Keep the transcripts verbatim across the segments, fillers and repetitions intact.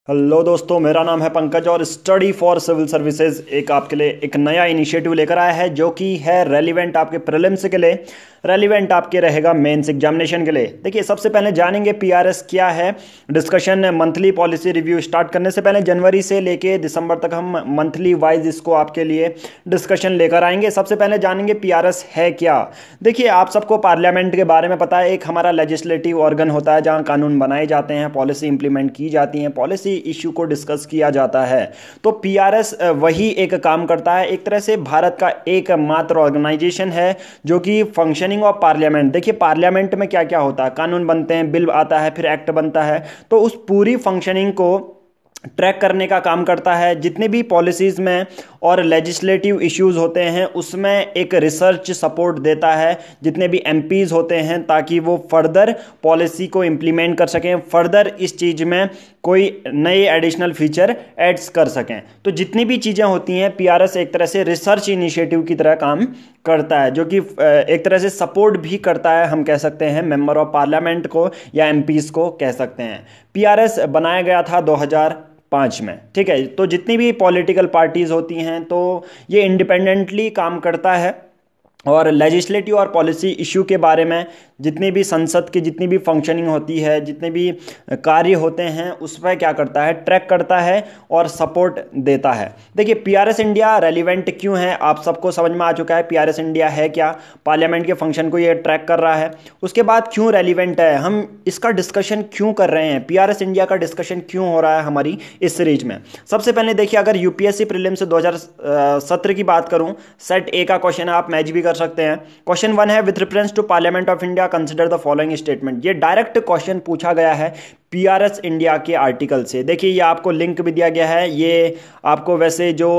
Hello दोस्तों, मेरा नाम है पंकज और स्टडी फॉर सिविल सर्विसेज एक आपके लिए एक नया इनिशिएटिव लेकर आया है जो कि है रेलिवेंट आपके प्रीलिम्स के लिए, रेलिवेंट आपके रहेगा मेंस एग्जामिनेशन के लिए। देखिए, सबसे पहले जानेंगे पीआरएस क्या है। Discussion monthly policy review start करने से पहले जनवरी से लेके दिसंबर तक हम मंथली वाइज इसको आपके लिए डिस्कशन लेकर आएंगे। सबसे पहले जानेंगे पीआरएस है क्या। देखिए, आप सबको पार्लियामेंट के बारे में पता है, एक हमारा लेजिस्लेटिव ऑर्गन होता है जहाँ कानून बनाए जाते हैं, पॉलिसी इंप्लीमेंट की जाती हैं, पॉलिसी इश्यू को डिस्कस किया जाता है। तो पीआरएस वही एक काम करता है, एक तरह से भारत का एकमात्र ऑर्गेनाइजेशन है जो कि फंक्शनिंग ऑफ पार्लियामेंट। देखिए, पार्लियामेंट में क्या क्या होता है, कानून बनते हैं, बिल आता है, फिर एक्ट बनता है, तो उस पूरी फंक्शनिंग को ट्रैक करने का काम करता है। जितने भी पॉलिसीज में और लेजिस्लेटिव इश्यूज होते हैं उसमें एक रिसर्च सपोर्ट देता है जितने भी एमपीज होते हैं, ताकि वो फर्दर पॉलिसी को इम्प्लीमेंट कर सकें, फर्दर इस चीज़ में कोई नए एडिशनल फीचर एड्स कर सकें। तो जितनी भी चीज़ें होती हैं, पीआरएस एक तरह से रिसर्च इनिशिएटिव की तरह काम करता है, जो कि एक तरह से सपोर्ट भी करता है, हम कह सकते हैं मेंबर ऑफ पार्लियामेंट को या एमपीज को कह सकते हैं। पीआरएस बनाया गया था दो हज़ार पाँच में, ठीक है। तो जितनी भी पॉलिटिकल पार्टीज होती हैं तो ये इंडिपेंडेंटली काम करता है और लेजिस्लेटिव और पॉलिसी इशू के बारे में जितनी भी संसद की जितनी भी फंक्शनिंग होती है, जितने भी कार्य होते हैं, उस पर क्या करता है, ट्रैक करता है और सपोर्ट देता है। देखिए, पीआरएस इंडिया रेलिवेंट क्यों है, आप सबको समझ में आ चुका है पीआरएस इंडिया है क्या, पार्लियामेंट के फंक्शन को ये ट्रैक कर रहा है। उसके बाद क्यों रेलिवेंट है, हम इसका डिस्कशन क्यों कर रहे हैं, पीआरएस इंडिया का डिस्कशन क्यों हो रहा है हमारी इस सीरीज में। सबसे पहले देखिए, अगर यूपीएससी प्रीलिम्स दो हज़ार सत्रह की बात करूं, सेट ए का क्वेश्चन है, आप मैच भी कर सकते हैं। क्वेश्चन वन है, with reference to parliament of India consider the following statement. ये डायरेक्ट क्वेश्चन पूछा गया है पीआरएस इंडिया के आर्टिकल से। देखिए, ये आपको लिंक भी दिया गया है, ये आपको वैसे जो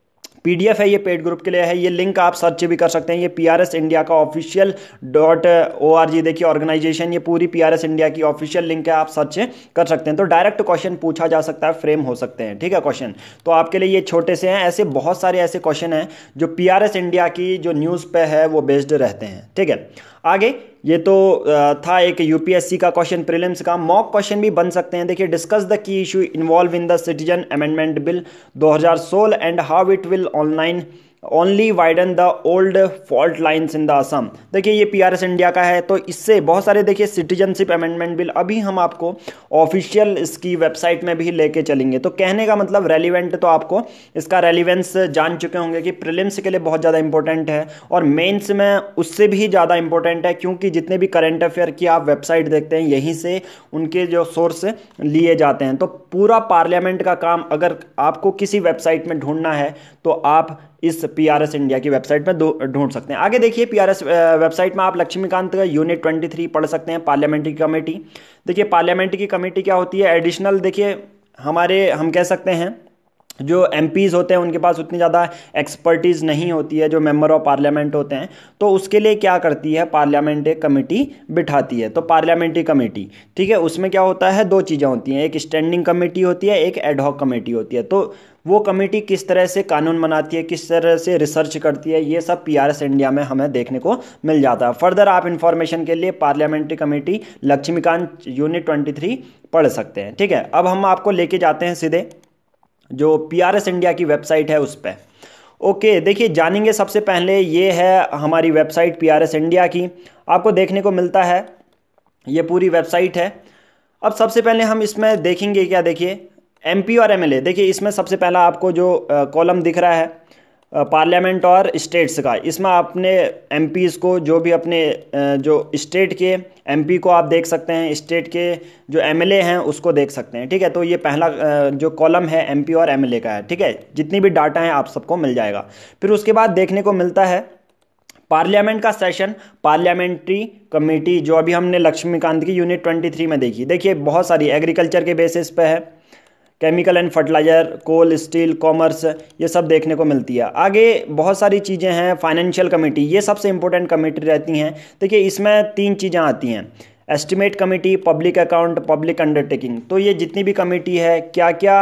पीडीएफ है ये पेड ग्रुप के लिए है, ये लिंक आप सर्च भी कर सकते हैं। ये पीआरएस इंडिया का official dot O R G, देखिए ऑर्गेनाइजेशन, ये पूरी पीआरएस इंडिया की ऑफिशियल लिंक है, आप सर्च कर सकते हैं। तो डायरेक्ट क्वेश्चन पूछा जा सकता है, फ्रेम हो सकते हैं, ठीक है क्वेश्चन। तो आपके लिए ये छोटे से हैं, ऐसे बहुत सारे ऐसे क्वेश्चन हैं जो पीआरएस इंडिया की जो न्यूज़ पे है वो बेस्ड रहते हैं, ठीक है। आगे ये तो था एक यूपीएससी का क्वेश्चन, प्रीलिम्स का मॉक क्वेश्चन भी बन सकते हैं। देखिए, discuss the key issue involve in the citizen amendment bill दो हज़ार सोलह and how it will online only widen the old fault lines in the Assam. देखिए, ये पीआरएस इंडिया का है, तो इससे बहुत सारे देखिए सिटीजनशिप अमेंडमेंट बिल अभी हम आपको ऑफिशियल इसकी वेबसाइट में भी लेके चलेंगे। तो कहने का मतलब रेलिवेंट, तो आपको इसका रेलिवेंस जान चुके होंगे कि प्रीलिम्स के लिए बहुत ज़्यादा इंपॉर्टेंट है और मेंस में उससे भी ज़्यादा इंपॉर्टेंट है, क्योंकि जितने भी करंट अफेयर की आप वेबसाइट देखते हैं यहीं से उनके जो सोर्स लिए जाते हैं। तो पूरा पार्लियामेंट का काम अगर आपको किसी वेबसाइट में ढूंढना है तो आप इस पीआरएस इंडिया की वेबसाइट में ढूंढ सकते हैं। आगे देखिए, पीआरएस वेबसाइट में आप लक्ष्मीकांत का यूनिट ट्वेंटी पढ़ सकते हैं, पार्लियामेंट्री कमेटी। देखिए, पार्लियामेंट्री कमेटी क्या होती है, एडिशनल, देखिए हमारे हम कह सकते हैं जो एमपीज होते हैं उनके पास उतनी ज़्यादा एक्सपर्टीज़ नहीं होती है जो मेंबर ऑफ पार्लियामेंट होते हैं, तो उसके लिए क्या करती है, पार्लियामेंट एक कमेटी बिठाती है। तो पार्लियामेंट्री कमेटी, ठीक है, उसमें क्या होता है, दो चीज़ें होती हैं, एक स्टैंडिंग कमेटी होती है, एक एडहॉक कमेटी होती है। तो वो कमेटी किस तरह से कानून बनाती है, किस तरह से रिसर्च करती है, ये सब पीआरएस इंडिया में हमें देखने को मिल जाता है। फर्दर आप इंफॉर्मेशन के लिए parliamentary committee Laxmikanth unit twenty पढ़ सकते हैं, ठीक है। अब हम आपको लेके जाते हैं सीधे जो पीआरएस इंडिया की वेबसाइट है उस पर। ओके, देखिए जानेंगे सबसे पहले, ये है हमारी वेबसाइट पीआरएस इंडिया की, आपको देखने को मिलता है ये पूरी वेबसाइट है। अब सबसे पहले हम इसमें देखेंगे क्या, देखिए एमपी और एमएलए। देखिए, इसमें सबसे पहला आपको जो कॉलम दिख रहा है पार्लियामेंट और स्टेट्स का, इसमें आपने एमपीज को, जो भी अपने जो स्टेट के एमपी को आप देख सकते हैं, स्टेट के जो एमएलए हैं उसको देख सकते हैं, ठीक है। तो ये पहला जो कॉलम है एमपी और एमएलए का है, ठीक है। जितनी भी डाटा है आप सबको मिल जाएगा। फिर उसके बाद देखने को मिलता है पार्लियामेंट का सेशन, पार्लियामेंट्री कमेटी, जो अभी हमने लक्ष्मीकांत की यूनिट ट्वेंटी में देखी। देखिए, बहुत सारी एग्रीकल्चर के बेसिस पे है, chemical and fertiliser, coal, steel, commerce, ये सब देखने को मिलती है। आगे बहुत सारी चीज़ें हैं, फाइनेंशियल कमेटी, ये सबसे इंपॉर्टेंट कमेटी रहती हैं। देखिए, इसमें तीन चीज़ें आती हैं, estimate committee, public account, public undertaking. तो ये जितनी भी कमेटी है, क्या क्या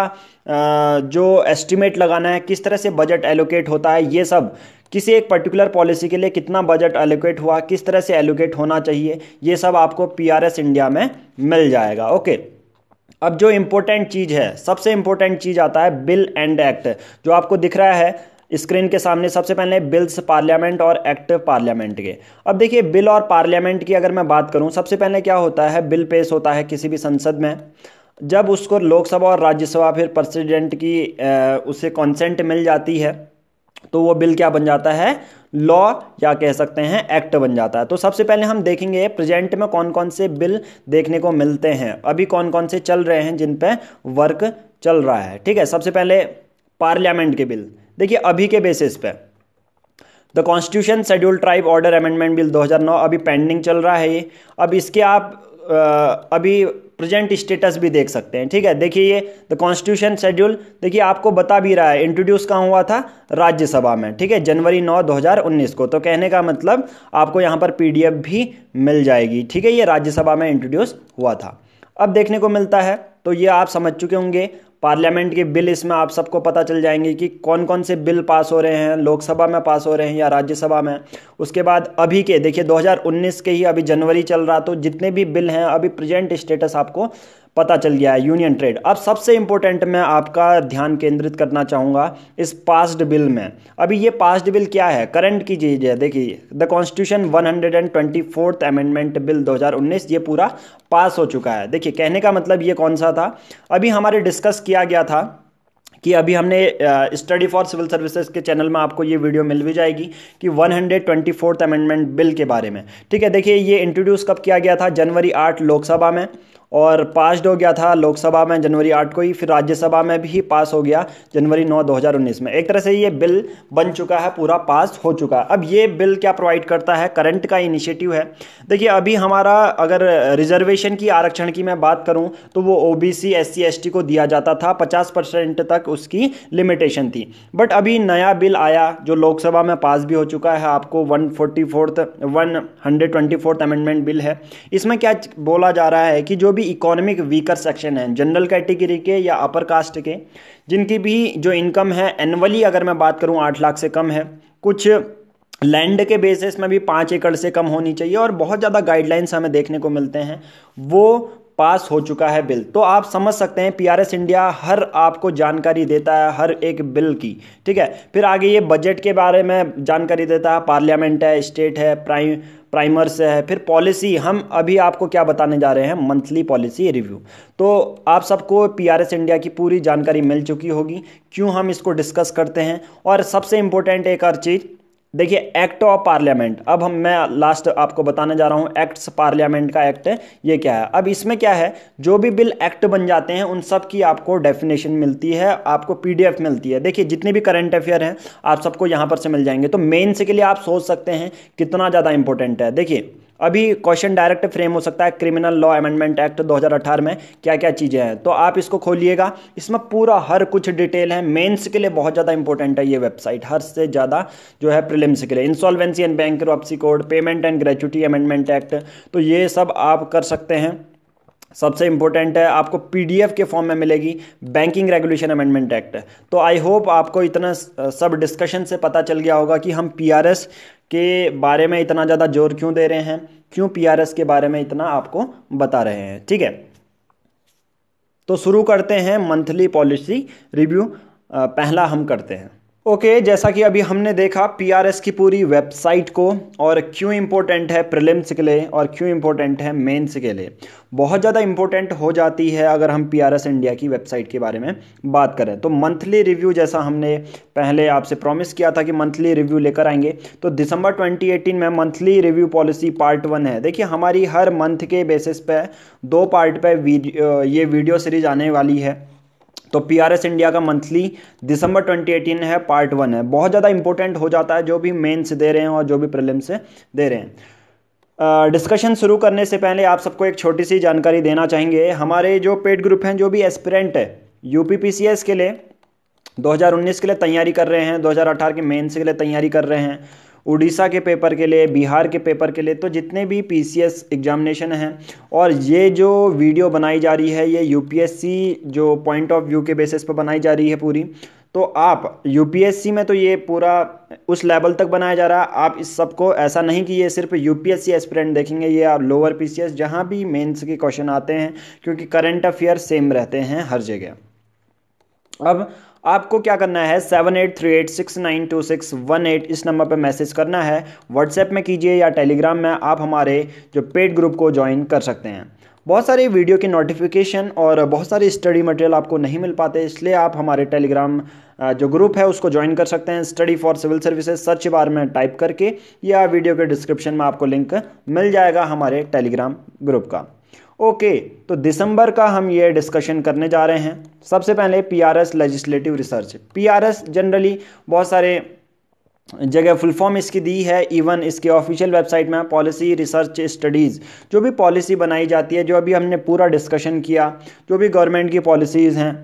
जो एस्टिमेट लगाना है, किस तरह से बजट एलोकेट होता है, ये सब किसी एक पर्टिकुलर पॉलिसी के लिए कितना बजट एलोकेट हुआ, किस तरह से एलोकेट होना चाहिए, ये सब आपको पीआरएस इंडिया में मिल जाएगा। ओके, अब जो इम्पोर्टेंट चीज़ है, सबसे इम्पोर्टेंट चीज़ आता है बिल एंड एक्ट, जो आपको दिख रहा है स्क्रीन के सामने। सबसे पहले बिल्स पार्लियामेंट और एक्ट पार्लियामेंट के। अब देखिए बिल और पार्लियामेंट की अगर मैं बात करूं, सबसे पहले क्या होता है, बिल पेश होता है किसी भी संसद में, जब उसको लोकसभा और राज्यसभा फिर प्रेसिडेंट की उसे कॉन्सेंट मिल जाती है तो वो बिल क्या बन जाता है, लॉ या कह सकते हैं एक्ट बन जाता है। तो सबसे पहले हम देखेंगे प्रेजेंट में कौन कौन से बिल देखने को मिलते हैं, अभी कौन कौन से चल रहे हैं जिन पे वर्क चल रहा है। ठीक है, सबसे पहले पार्लियामेंट के बिल देखिए अभी के बेसिस पे the constitution schedule tribe order amendment bill दो हज़ार नौ अभी पेंडिंग चल रहा है ये। अब इसके आप आ, अभी प्रेजेंट स्टेटस भी देख सकते हैं। ठीक है, देखिए ये द कॉन्स्टिट्यूशन शेड्यूल देखिए आपको बता भी रहा है, इंट्रोड्यूस कहाँ हुआ था, राज्यसभा में। ठीक है, जनवरी नौ दो हज़ार उन्नीस को। तो कहने का मतलब आपको यहाँ पर पीडीएफ भी मिल जाएगी। ठीक है, ये राज्यसभा में इंट्रोड्यूस हुआ था, अब देखने को मिलता है। तो ये आप समझ चुके होंगे पार्लियामेंट के बिल, इसमें आप सबको पता चल जाएंगे कि कौन कौन से बिल पास हो रहे हैं, लोकसभा में पास हो रहे हैं या राज्यसभा में। उसके बाद अभी के देखिए दो हज़ार उन्नीस के ही अभी जनवरी चल रहा, तो जितने भी बिल हैं अभी प्रेजेंट स्टेटस आपको पता चल गया है। Union trade. अब सबसे इंपॉर्टेंट मैं आपका ध्यान केंद्रित करना चाहूँगा इस पास्ड बिल में। अभी ये पास्ड बिल क्या है, करंट की चीज़ है। देखिए the constitution one hundred twenty fourth amendment bill दो हज़ार उन्नीस ये पूरा पास हो चुका है। देखिए कहने का मतलब ये कौन सा था, अभी हमारे डिस्कस किया गया था कि अभी हमने स्टडी फॉर सिविल सर्विसेज के चैनल में आपको ये वीडियो मिल भी जाएगी कि one hundred twenty fourth amendment bill के बारे में। ठीक है, देखिए ये इंट्रोड्यूस कब किया गया था, जनवरी आठ लोकसभा में, और पास्ड हो गया था लोकसभा में जनवरी आठ को ही, फिर राज्यसभा में भी पास हो गया जनवरी नौ दो हज़ार उन्नीस में। एक तरह से ये बिल बन चुका है, पूरा पास हो चुका है। अब ये बिल क्या प्रोवाइड करता है, करंट का इनिशिएटिव है। देखिए अभी हमारा अगर रिजर्वेशन की, आरक्षण की मैं बात करूं तो वो ओबीसी एससी एसटी को दिया जाता था, पचास परसेंट तक उसकी लिमिटेशन थी। बट अभी नया बिल आया जो लोकसभा में पास भी हो चुका है, आपको one forty fourth one hundred twenty fourth amendment bill है। इसमें क्या बोला जा रहा है कि जो भी इकोनॉमिक वीकर सेक्शन है, जनरल कैटेगरी के या अपर कास्ट के, जिनकी भी जो इनकम है एनुअली अगर मैं बात करूं आठ लाख से कम है, कुछ लैंड के बेसिस में भी पाँच एकड़ से कम होनी चाहिए, और बहुत ज़्यादा गाइडलाइंस हमें देखने को मिलते हैं, वो पास हो चुका है बिल। तो आप समझ सकते हैं पीआरएस इंडिया हर आपको जानकारी देता है हर एक बिल की। ठीक है, फिर आगे ये बजट के बारे में जानकारी देता है, पार्लियामेंट है, स्टेट है, प्राइम प्राइमर्स है, फिर पॉलिसी। हम अभी आपको क्या बताने जा रहे हैं, मंथली पॉलिसी रिव्यू। तो आप सबको पीआरएस इंडिया की पूरी जानकारी मिल चुकी होगी, क्यों हम इसको डिस्कस करते हैं। और सबसे इंपॉर्टेंट एक और चीज़ देखिए, एक्ट ऑफ पार्लियामेंट। अब हम मैं लास्ट आपको बताने जा रहा हूं एक्ट्स पार्लियामेंट का एक्ट है ये क्या है। अब इसमें क्या है, जो भी बिल एक्ट बन जाते हैं उन सब की आपको डेफिनेशन मिलती है, आपको पीडीएफ मिलती है। देखिए जितने भी करंट अफेयर हैं आप सबको यहां पर से मिल जाएंगे। तो मेंस के लिए आप सोच सकते हैं कितना ज़्यादा इंपॉर्टेंट है। देखिए अभी क्वेश्चन डायरेक्ट फ्रेम हो सकता है, क्रिमिनल लॉ अमेंडमेंट एक्ट दो हज़ार अठारह में क्या क्या चीज़ें हैं, तो आप इसको खोलिएगा, इसमें पूरा हर कुछ डिटेल है। मेंस के लिए बहुत ज़्यादा इंपॉर्टेंट है ये वेबसाइट, हर से ज़्यादा जो है प्रीलिम्स के लिए। Insolvency and bankruptcy code, payment and gratuity amendment act, तो ये सब आप कर सकते हैं। सबसे इंपॉर्टेंट है आपको पीडीएफ के फॉर्म में मिलेगी बैंकिंग रेगुलेशन अमेंडमेंट एक्ट। तो आई होप आपको इतना सब डिस्कशन से पता चल गया होगा कि हम पीआरएस के बारे में इतना ज़्यादा जोर क्यों दे रहे हैं, क्यों पीआरएस के बारे में इतना आपको बता रहे हैं। ठीक है, तो शुरू करते हैं मंथली पॉलिसी रिव्यू। पहला हम करते हैं ओके okay, जैसा कि अभी हमने देखा पीआरएस की पूरी वेबसाइट को, और क्यों इंपॉर्टेंट है प्रीलिम्स के लिए और क्यों इंपॉर्टेंट है मेंस के लिए। बहुत ज़्यादा इंपॉर्टेंट हो जाती है अगर हम पीआरएस इंडिया की वेबसाइट के बारे में बात करें। तो मंथली रिव्यू जैसा हमने पहले आपसे प्रॉमिस किया था कि मंथली रिव्यू लेकर आएंगे, तो दिसंबर ट्वेंटी एटीन में monthly review policy part one है। देखिए हमारी हर मंथ के बेसिस पे दो पार्ट पे वीडियो ये वीडियो सीरीज आने वाली है। तो पीआरएस इंडिया का मंथली दिसंबर ट्वेंटी एटीन है, पार्ट वन है। बहुत ज़्यादा इंपॉर्टेंट हो जाता है जो भी मेंस दे रहे हैं और जो भी प्रीलिम्स से दे रहे हैं। डिस्कशन uh, शुरू करने से पहले आप सबको एक छोटी सी जानकारी देना चाहेंगे। हमारे जो पेड ग्रुप हैं, जो भी एस्पिरेंट है यूपीपीसीएस के लिए दो हज़ार उन्नीस के लिए तैयारी कर रहे हैं, दो हज़ार अठारह के मेंस के लिए तैयारी कर रहे हैं, उड़ीसा के पेपर के लिए, बिहार के पेपर के लिए, तो जितने भी पीसीएस एग्जामिनेशन हैं, और ये जो वीडियो बनाई जा रही है ये यूपीएससी जो पॉइंट ऑफ व्यू के बेसिस पर बनाई जा रही है पूरी। तो आप यूपीएससी में तो ये पूरा उस लेवल तक बनाया जा रहा है। आप इस सबको ऐसा नहीं कि ये सिर्फ यूपीएससी एस्पिरेंट देखेंगे, ये आप लोअर पीसीएस जहाँ भी मेंस के क्वेश्चन आते हैं, क्योंकि करंट अफेयर सेम रहते हैं हर जगह। अब आपको क्या करना है, seven eight three eight six nine two six one eight इस नंबर पर मैसेज करना है। व्हाट्सएप में कीजिए या टेलीग्राम में आप हमारे जो पेड ग्रुप को ज्वाइन कर सकते हैं। बहुत सारे वीडियो की नोटिफिकेशन और बहुत सारे स्टडी मटेरियल आपको नहीं मिल पाते, इसलिए आप हमारे टेलीग्राम जो ग्रुप है उसको ज्वाइन कर सकते हैं। Study for civil services search bar में टाइप करके या वीडियो के डिस्क्रिप्शन में आपको लिंक मिल जाएगा हमारे टेलीग्राम ग्रुप का। ओके, तो दिसंबर का हम ये डिस्कशन करने जा रहे हैं। सबसे पहले PRS legislative research. PRS generally बहुत सारे जगह फुल फॉर्म इसकी दी है, इवन इसके ऑफिशियल वेबसाइट में पॉलिसी रिसर्च स्टडीज़, जो भी पॉलिसी बनाई जाती है, जो अभी हमने पूरा डिस्कशन किया, जो भी गवर्नमेंट की पॉलिसीज़ हैं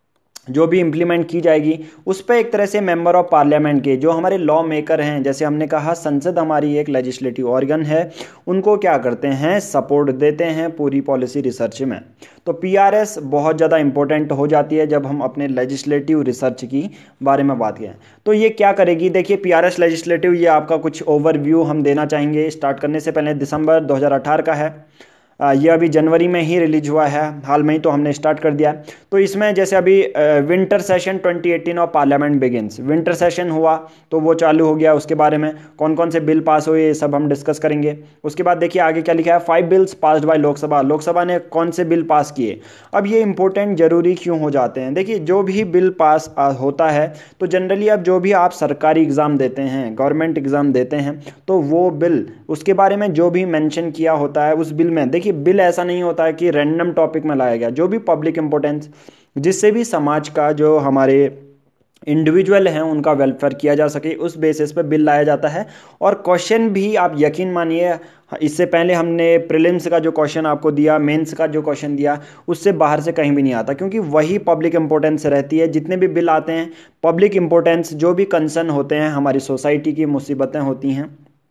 जो भी इम्प्लीमेंट की जाएगी, उस पर एक तरह से मेंबर ऑफ पार्लियामेंट के जो हमारे लॉ मेकर हैं, जैसे हमने कहा संसद हमारी एक लेजिस्लेटिव ऑर्गन है, उनको क्या करते हैं, सपोर्ट देते हैं पूरी पॉलिसी रिसर्च में। तो पीआरएस बहुत ज़्यादा इंपॉर्टेंट हो जाती है जब हम अपने लेजिस्लेटिव रिसर्च की बारे में बात करें। तो ये क्या करेगी, देखिए पीआरएस लेजिस्लेटिव, ये आपका कुछ ओवरव्यू हम देना चाहेंगे। स्टार्ट करने से पहले दिसंबर दो हज़ार अठारह का है, ये अभी जनवरी में ही रिलीज हुआ है, हाल में ही तो हमने स्टार्ट कर दिया। तो इसमें जैसे अभी winter session twenty eighteen of parliament begins, winter session हुआ तो वो चालू हो गया, उसके बारे में कौन कौन से बिल पास हुए ये सब हम डिस्कस करेंगे। उसके बाद देखिए आगे क्या लिखा है, five bills passed by Lok Sabha, Lok Sabha ने कौन से बिल पास किए। अब ये इंपॉर्टेंट जरूरी क्यों हो जाते हैं, देखिए जो भी बिल पास होता है तो जनरली अब जो भी आप सरकारी एग्ज़ाम देते हैं, गवर्नमेंट एग्ज़ाम देते हैं, तो वो बिल उसके बारे में जो भी मेंशन किया होता है उस बिल में, देखिए बिल ऐसा नहीं होता है कि रैंडम टॉपिक में लाया गया, जो भी पब्लिक इंपॉर्टेंस, जिससे भी समाज का जो हमारे इंडिविजुअल हैं उनका वेलफेयर किया जा सके, उस बेसिस पे बिल लाया जाता है। और क्वेश्चन भी आप यकीन मानिए, इससे पहले हमने प्रीलिम्स का जो क्वेश्चन आपको दिया, मेंस का जो क्वेश्चन दिया, उससे बाहर से कहीं भी नहीं आता, क्योंकि वही पब्लिक इंपॉर्टेंस रहती है। जितने भी बिल आते हैं पब्लिक इंपॉर्टेंस, जो भी कंसर्न होते हैं, हमारी सोसाइटी की मुसीबतें होती हैं,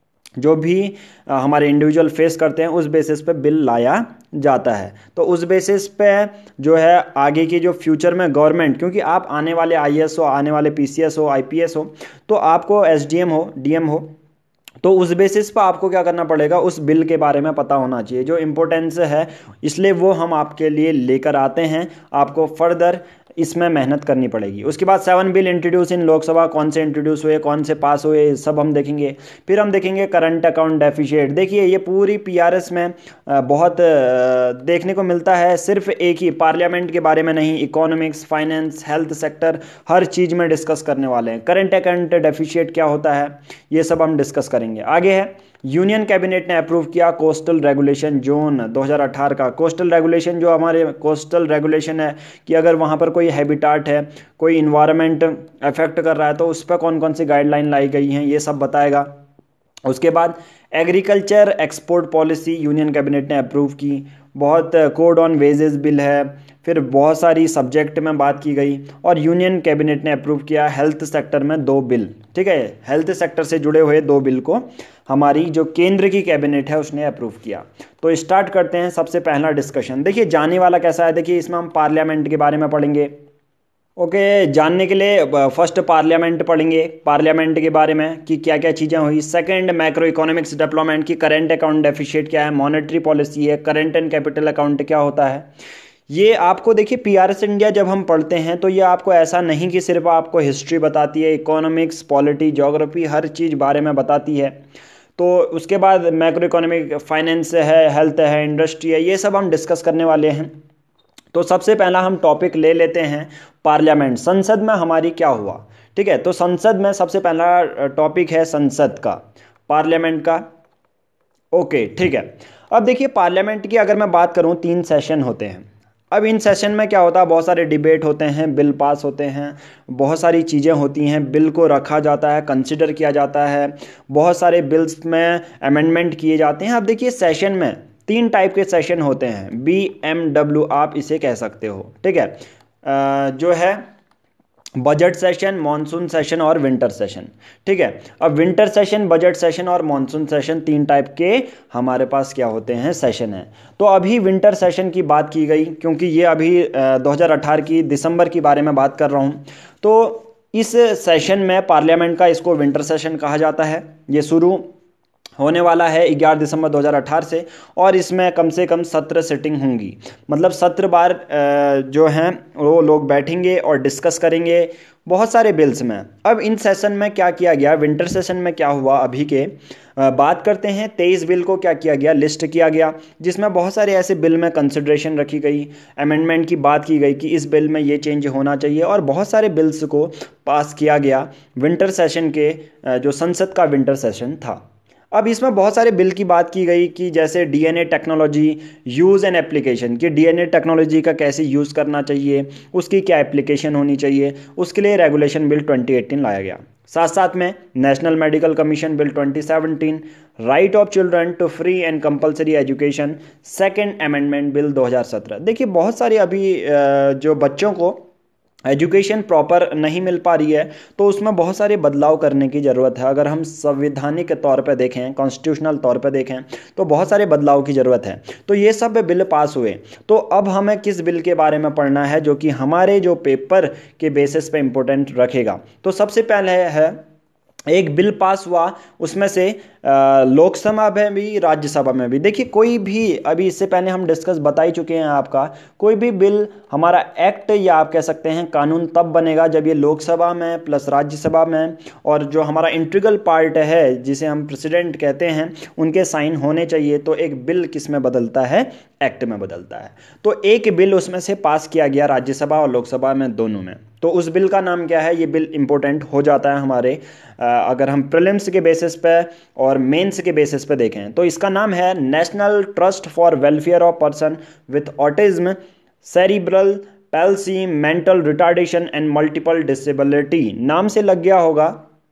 जो भी हमारे इंडिविजुअल फेस करते हैं, उस बेसिस पे बिल लाया जाता है। तो उस बेसिस पे जो है आगे की जो फ्यूचर में गवर्नमेंट, क्योंकि आप आने वाले आईएएस हो, आने वाले पीसीएस हो, आईपीएस हो, तो आपको एसडीएम हो, डीएम हो, तो उस बेसिस पर आपको क्या करना पड़ेगा, उस बिल के बारे में पता होना चाहिए, जो इम्पोर्टेंस है, इसलिए वो हम आपके लिए लेकर आते हैं। आपको फर्दर इसमें मेहनत करनी पड़ेगी। उसके बाद seven bill introduce in Lok Sabha, कौन से इंट्रोड्यूस हुए, कौन से पास हुए, सब हम देखेंगे। फिर हम देखेंगे करंट अकाउंट डेफिशिएट। देखिए ये पूरी पीआरएस में बहुत देखने को मिलता है, सिर्फ एक ही पार्लियामेंट के बारे में नहीं, इकोनॉमिक्स, फाइनेंस, हेल्थ सेक्टर, हर चीज़ में डिस्कस करने वाले हैं। करंट अकाउंट डेफिशिएट क्या होता है, ये सब हम डिस्कस करेंगे। आगे है, यूनियन कैबिनेट ने अप्रूव किया कोस्टल रेगुलेशन जोन दो हज़ार अठारह का। कोस्टल रेगुलेशन जो हमारे कोस्टल रेगुलेशन है कि अगर वहाँ पर कोई हैबिटाट है, कोई इन्वायरमेंट अफेक्ट कर रहा है, तो उस पर कौन कौन सी गाइडलाइन लाई गई हैं, ये सब बताएगा। उसके बाद agriculture export policy union cabinet ने अप्रूव की। बहुत कोड ऑन वेजेस बिल है, फिर बहुत सारी सब्जेक्ट में बात की गई, और यूनियन कैबिनेट ने अप्रूव किया हेल्थ सेक्टर में दो बिल। ठीक है, हेल्थ सेक्टर से जुड़े हुए दो बिल को हमारी जो केंद्र की कैबिनेट है उसने अप्रूव किया। तो स्टार्ट करते हैं सबसे पहला डिस्कशन। देखिए जाने वाला कैसा है, देखिए इसमें हम पार्लियामेंट के बारे में पढ़ेंगे। ओके okay, जानने के लिए फर्स्ट पार्लियामेंट पढ़ेंगे, पार्लियामेंट के बारे में कि क्या क्या चीज़ें हुई। सेकंड मैक्रो इकोनॉमिक्स डेवलपमेंट की करंट अकाउंट डेफिशिएट क्या है, मॉनेटरी पॉलिसी है, करंट एंड कैपिटल अकाउंट क्या होता है। ये आपको देखिए पीआरएस इंडिया जब हम पढ़ते हैं तो ये आपको ऐसा नहीं कि सिर्फ आपको हिस्ट्री बताती है, इकोनॉमिक्स, पॉलिटी, ज्योग्राफी, हर चीज़ बारे में बताती है। तो उसके बाद मैक्रो इकोनॉमिक, फाइनेंस है, हेल्थ है, इंडस्ट्री है, ये सब हम डिस्कस करने वाले हैं। तो सबसे पहला हम टॉपिक ले लेते हैं पार्लियामेंट, संसद में हमारी क्या हुआ। ठीक है, तो संसद में सबसे पहला टॉपिक है संसद का, पार्लियामेंट का। ओके ठीक है, अब देखिए पार्लियामेंट की अगर मैं बात करूं, तीन सेशन होते हैं। अब इन सेशन में क्या होता है, बहुत सारे डिबेट होते हैं, बिल पास होते हैं, बहुत सारी चीज़ें होती हैं, बिल को रखा जाता है, कंसिडर किया जाता है, बहुत सारे बिल्स में अमेंडमेंट किए जाते हैं। अब देखिए सेशन में तीन टाइप के सेशन होते हैं, बी एम डब्ल्यू आप इसे कह सकते हो। ठीक है, आ, जो है बजट सेशन, मॉनसून सेशन और विंटर सेशन। ठीक है, अब विंटर सेशन, बजट सेशन और मॉनसून सेशन, तीन टाइप के हमारे पास क्या होते हैं, सेशन है। तो अभी विंटर सेशन की बात की गई, क्योंकि ये अभी दो हज़ार अठारह की दिसंबर की बारे में बात कर रहा हूँ। तो इस सेशन में पार्लियामेंट का इसको विंटर सेशन कहा जाता है। ये शुरू होने वाला है ग्यारह दिसंबर दो हज़ार अठारह से और इसमें कम से कम सत्रह सिटिंग होंगी, मतलब सत्रह बार जो हैं वो लोग बैठेंगे और डिस्कस करेंगे बहुत सारे बिल्स में। अब इन सेशन में क्या किया गया, विंटर सेशन में क्या हुआ अभी के बात करते हैं। तेईस बिल को क्या किया गया, लिस्ट किया गया, जिसमें बहुत सारे ऐसे बिल में कंसिडरेशन रखी गई, अमेंडमेंट की बात की गई कि इस बिल में ये चेंज होना चाहिए और बहुत सारे बिल्स को पास किया गया विंटर सेशन के, जो संसद का विंटर सेशन था। अब इसमें बहुत सारे बिल की बात की गई कि जैसे DNA technology use and application, कि डीएनए टेक्नोलॉजी का कैसे यूज़ करना चाहिए, उसकी क्या एप्लीकेशन होनी चाहिए, उसके लिए रेगुलेशन बिल ट्वेंटी एटीन लाया गया। साथ साथ में national medical commission bill twenty seventeen, right of children to free and compulsory education, second amendment bill दो हज़ार सत्रह। देखिए बहुत सारी अभी जो बच्चों को एजुकेशन प्रॉपर नहीं मिल पा रही है तो उसमें बहुत सारे बदलाव करने की ज़रूरत है। अगर हम संवैधानिक तौर पे देखें, कॉन्स्टिट्यूशनल तौर पे देखें तो बहुत सारे बदलाव की ज़रूरत है। तो ये सब बिल पास हुए। तो अब हमें किस बिल के बारे में पढ़ना है जो कि हमारे जो पेपर के बेसिस पे इम्पोर्टेंट रखेगा। तो सबसे पहले है एक बिल पास हुआ, उसमें से लोकसभा में भी राज्यसभा में भी। देखिए कोई भी, अभी इससे पहले हम डिस्कस बता ही चुके हैं आपका, कोई भी बिल हमारा एक्ट या आप कह सकते हैं कानून तब बनेगा जब ये लोकसभा में प्लस राज्यसभा में और जो हमारा इंटीग्रल पार्ट है जिसे हम प्रेसिडेंट कहते हैं उनके साइन होने चाहिए। तो एक बिल किस में बदलता है, एक्ट में बदलता है। तो एक बिल उसमें से पास किया गया राज्यसभा और लोकसभा में दोनों में। तो उस बिल का नाम क्या है, ये बिल इंपॉर्टेंट हो जाता है हमारे अगर हम प्रीलिम्स के बेसिस पे और मेंस के बेसिस पे देखें। तो इसका नाम है national trust for welfare of person with autism, cerebral palsy, mental retardation and multiple disability. नाम से लग गया होगा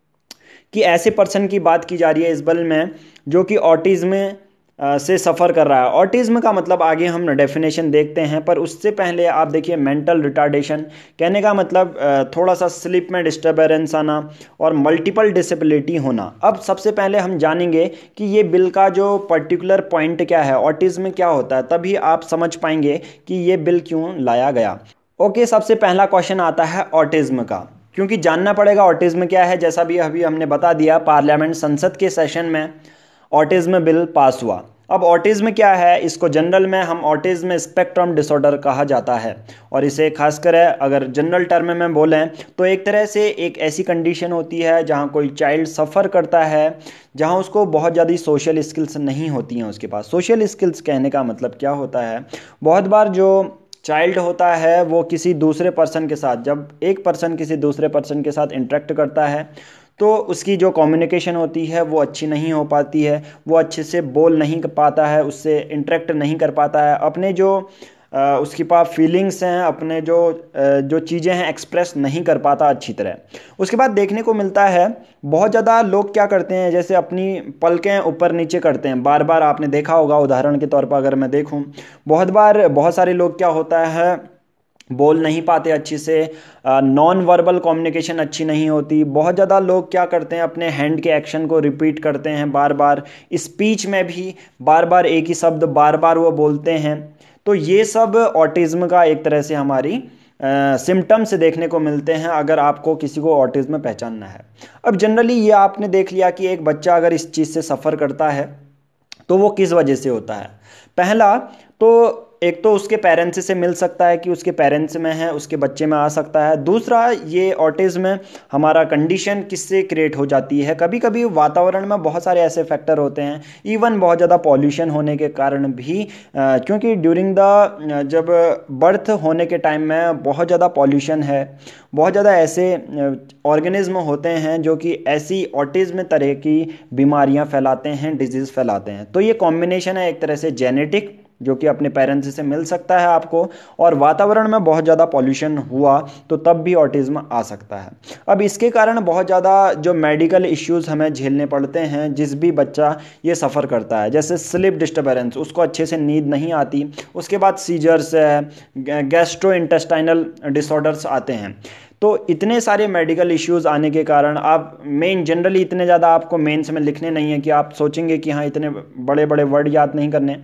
कि ऐसे पर्सन की बात की जा रही है इस बिल में जो कि ऑटिज्म से सफ़र कर रहा है। ऑटिज्म का मतलब आगे हम डेफिनेशन देखते हैं, पर उससे पहले आप देखिए मेंटल रिटार्डेशन कहने का मतलब थोड़ा सा स्लीप में डिस्टर्बेंस आना और मल्टीपल डिसेबिलिटी होना। अब सबसे पहले हम जानेंगे कि ये बिल का जो पर्टिकुलर पॉइंट क्या है, ऑटिज्म क्या होता है, तभी आप समझ पाएंगे कि ये बिल क्यों लाया गया। ओके, सबसे पहला क्वेश्चन आता है ऑटिज्म का, क्योंकि जानना पड़ेगा ऑटिज्म क्या है। जैसा भी अभी हमने बता दिया, पार्लियामेंट संसद के सेशन में ऑटिज्म बिल पास हुआ। अब ऑटिज्म क्या है, इसको जनरल में हम ऑटिज्म स्पेक्ट्रम डिसऑर्डर कहा जाता है और इसे खासकर अगर जनरल टर्म में बोलें तो एक तरह से एक ऐसी कंडीशन होती है जहां कोई चाइल्ड सफ़र करता है, जहां उसको बहुत ज़्यादा सोशल स्किल्स नहीं होती हैं उसके पास। सोशल स्किल्स कहने का मतलब क्या होता है, बहुत बार जो चाइल्ड होता है वो किसी दूसरे पर्सन के साथ, जब एक पर्सन किसी दूसरे पर्सन के साथ इंटरेक्ट करता है तो उसकी जो कम्युनिकेशन होती है वो अच्छी नहीं हो पाती है, वो अच्छे से बोल नहीं कर पाता है, उससे इंटरेक्ट नहीं कर पाता है, अपने जो आ, उसके पास फीलिंग्स हैं, अपने जो आ, जो चीज़ें हैं एक्सप्रेस नहीं कर पाता अच्छी तरह। उसके बाद देखने को मिलता है बहुत ज़्यादा लोग क्या करते हैं, जैसे अपनी पलकें ऊपर नीचे करते हैं बार बार। आपने देखा होगा, उदाहरण के तौर पर अगर मैं देखूं, बहुत बार बहुत सारे लोग क्या होता है बोल नहीं पाते अच्छी से, नॉन वर्बल कम्युनिकेशन अच्छी नहीं होती। बहुत ज़्यादा लोग क्या करते हैं, अपने हैंड के एक्शन को रिपीट करते हैं बार बार, स्पीच में भी बार बार एक ही शब्द बार बार वो बोलते हैं। तो ये सब ऑटिज्म का एक तरह से हमारी सिम्टम्स देखने को मिलते हैं अगर आपको किसी को ऑटिज्म पहचानना है। अब जनरली ये आपने देख लिया कि एक बच्चा अगर इस चीज़ से सफ़र करता है तो वो किस वजह से होता है। पहला तो एक तो उसके पेरेंट्स से मिल सकता है कि उसके पेरेंट्स में है, उसके बच्चे में आ सकता है। दूसरा, ये ऑटिज्म हमारा कंडीशन किससे क्रिएट हो जाती है, कभी कभी वातावरण में बहुत सारे ऐसे फैक्टर होते हैं, इवन बहुत ज़्यादा पॉल्यूशन होने के कारण भी, क्योंकि ड्यूरिंग द जब बर्थ होने के टाइम में बहुत ज़्यादा पॉल्यूशन है, बहुत ज़्यादा ऐसे ऑर्गेनिज्म होते हैं जो कि ऐसी ऑटिज्म तरह की बीमारियां फैलाते हैं, डिजीज़ फैलाते हैं। तो ये कॉम्बिनेशन है एक तरह से जेनेटिक, जो कि अपने पेरेंट्स से मिल सकता है आपको, और वातावरण में बहुत ज़्यादा पॉल्यूशन हुआ तो तब भी ऑटिज्म आ सकता है। अब इसके कारण बहुत ज़्यादा जो मेडिकल इश्यूज़ हमें झेलने पड़ते हैं जिस भी बच्चा ये सफ़र करता है, जैसे स्लीप डिस्टर्बेंस, उसको अच्छे से नींद नहीं आती, उसके बाद सीजर्स है, गैस्ट्रो इंटेस्टाइनल डिसऑर्डर्स आते हैं। तो इतने सारे मेडिकल इश्यूज़ आने के कारण आप मेन जनरली इतने ज़्यादा आपको मेंस में लिखने नहीं है कि आप सोचेंगे कि हाँ इतने बड़े बड़े वर्ड याद नहीं करने।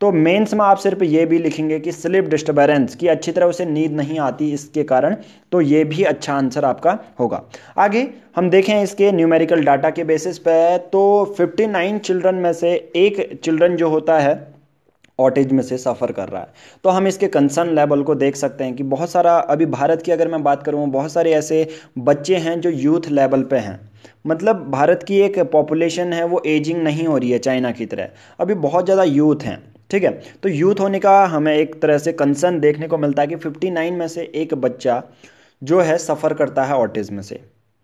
तो मेंस में आप सिर्फ ये भी लिखेंगे कि स्लीप डिस्टर्बेंस, की अच्छी तरह उसे नींद नहीं आती इसके कारण, तो ये भी अच्छा आंसर आपका होगा। आगे हम देखें इसके न्यूमेरिकल डाटा के बेसिस पे, तो उनसठ चिल्ड्रन में से एक चिल्ड्रन जो होता है ऑटिज्म से सफ़र कर रहा है। तो हम इसके कंसर्न लेवल को देख सकते हैं कि बहुत सारा, अभी भारत की अगर मैं बात करूँ, बहुत सारे ऐसे बच्चे हैं जो यूथ लेवल पे हैं। मतलब भारत की एक पॉपुलेशन है वो एजिंग नहीं हो रही है चाइना की तरह, अभी बहुत ज़्यादा यूथ हैं, ठीक है। तो यूथ होने का हमें एक तरह से कंसर्न देखने को मिलता है कि उनसठ में से एक बच्चा जो है सफ़र करता है ऑटिज्म से।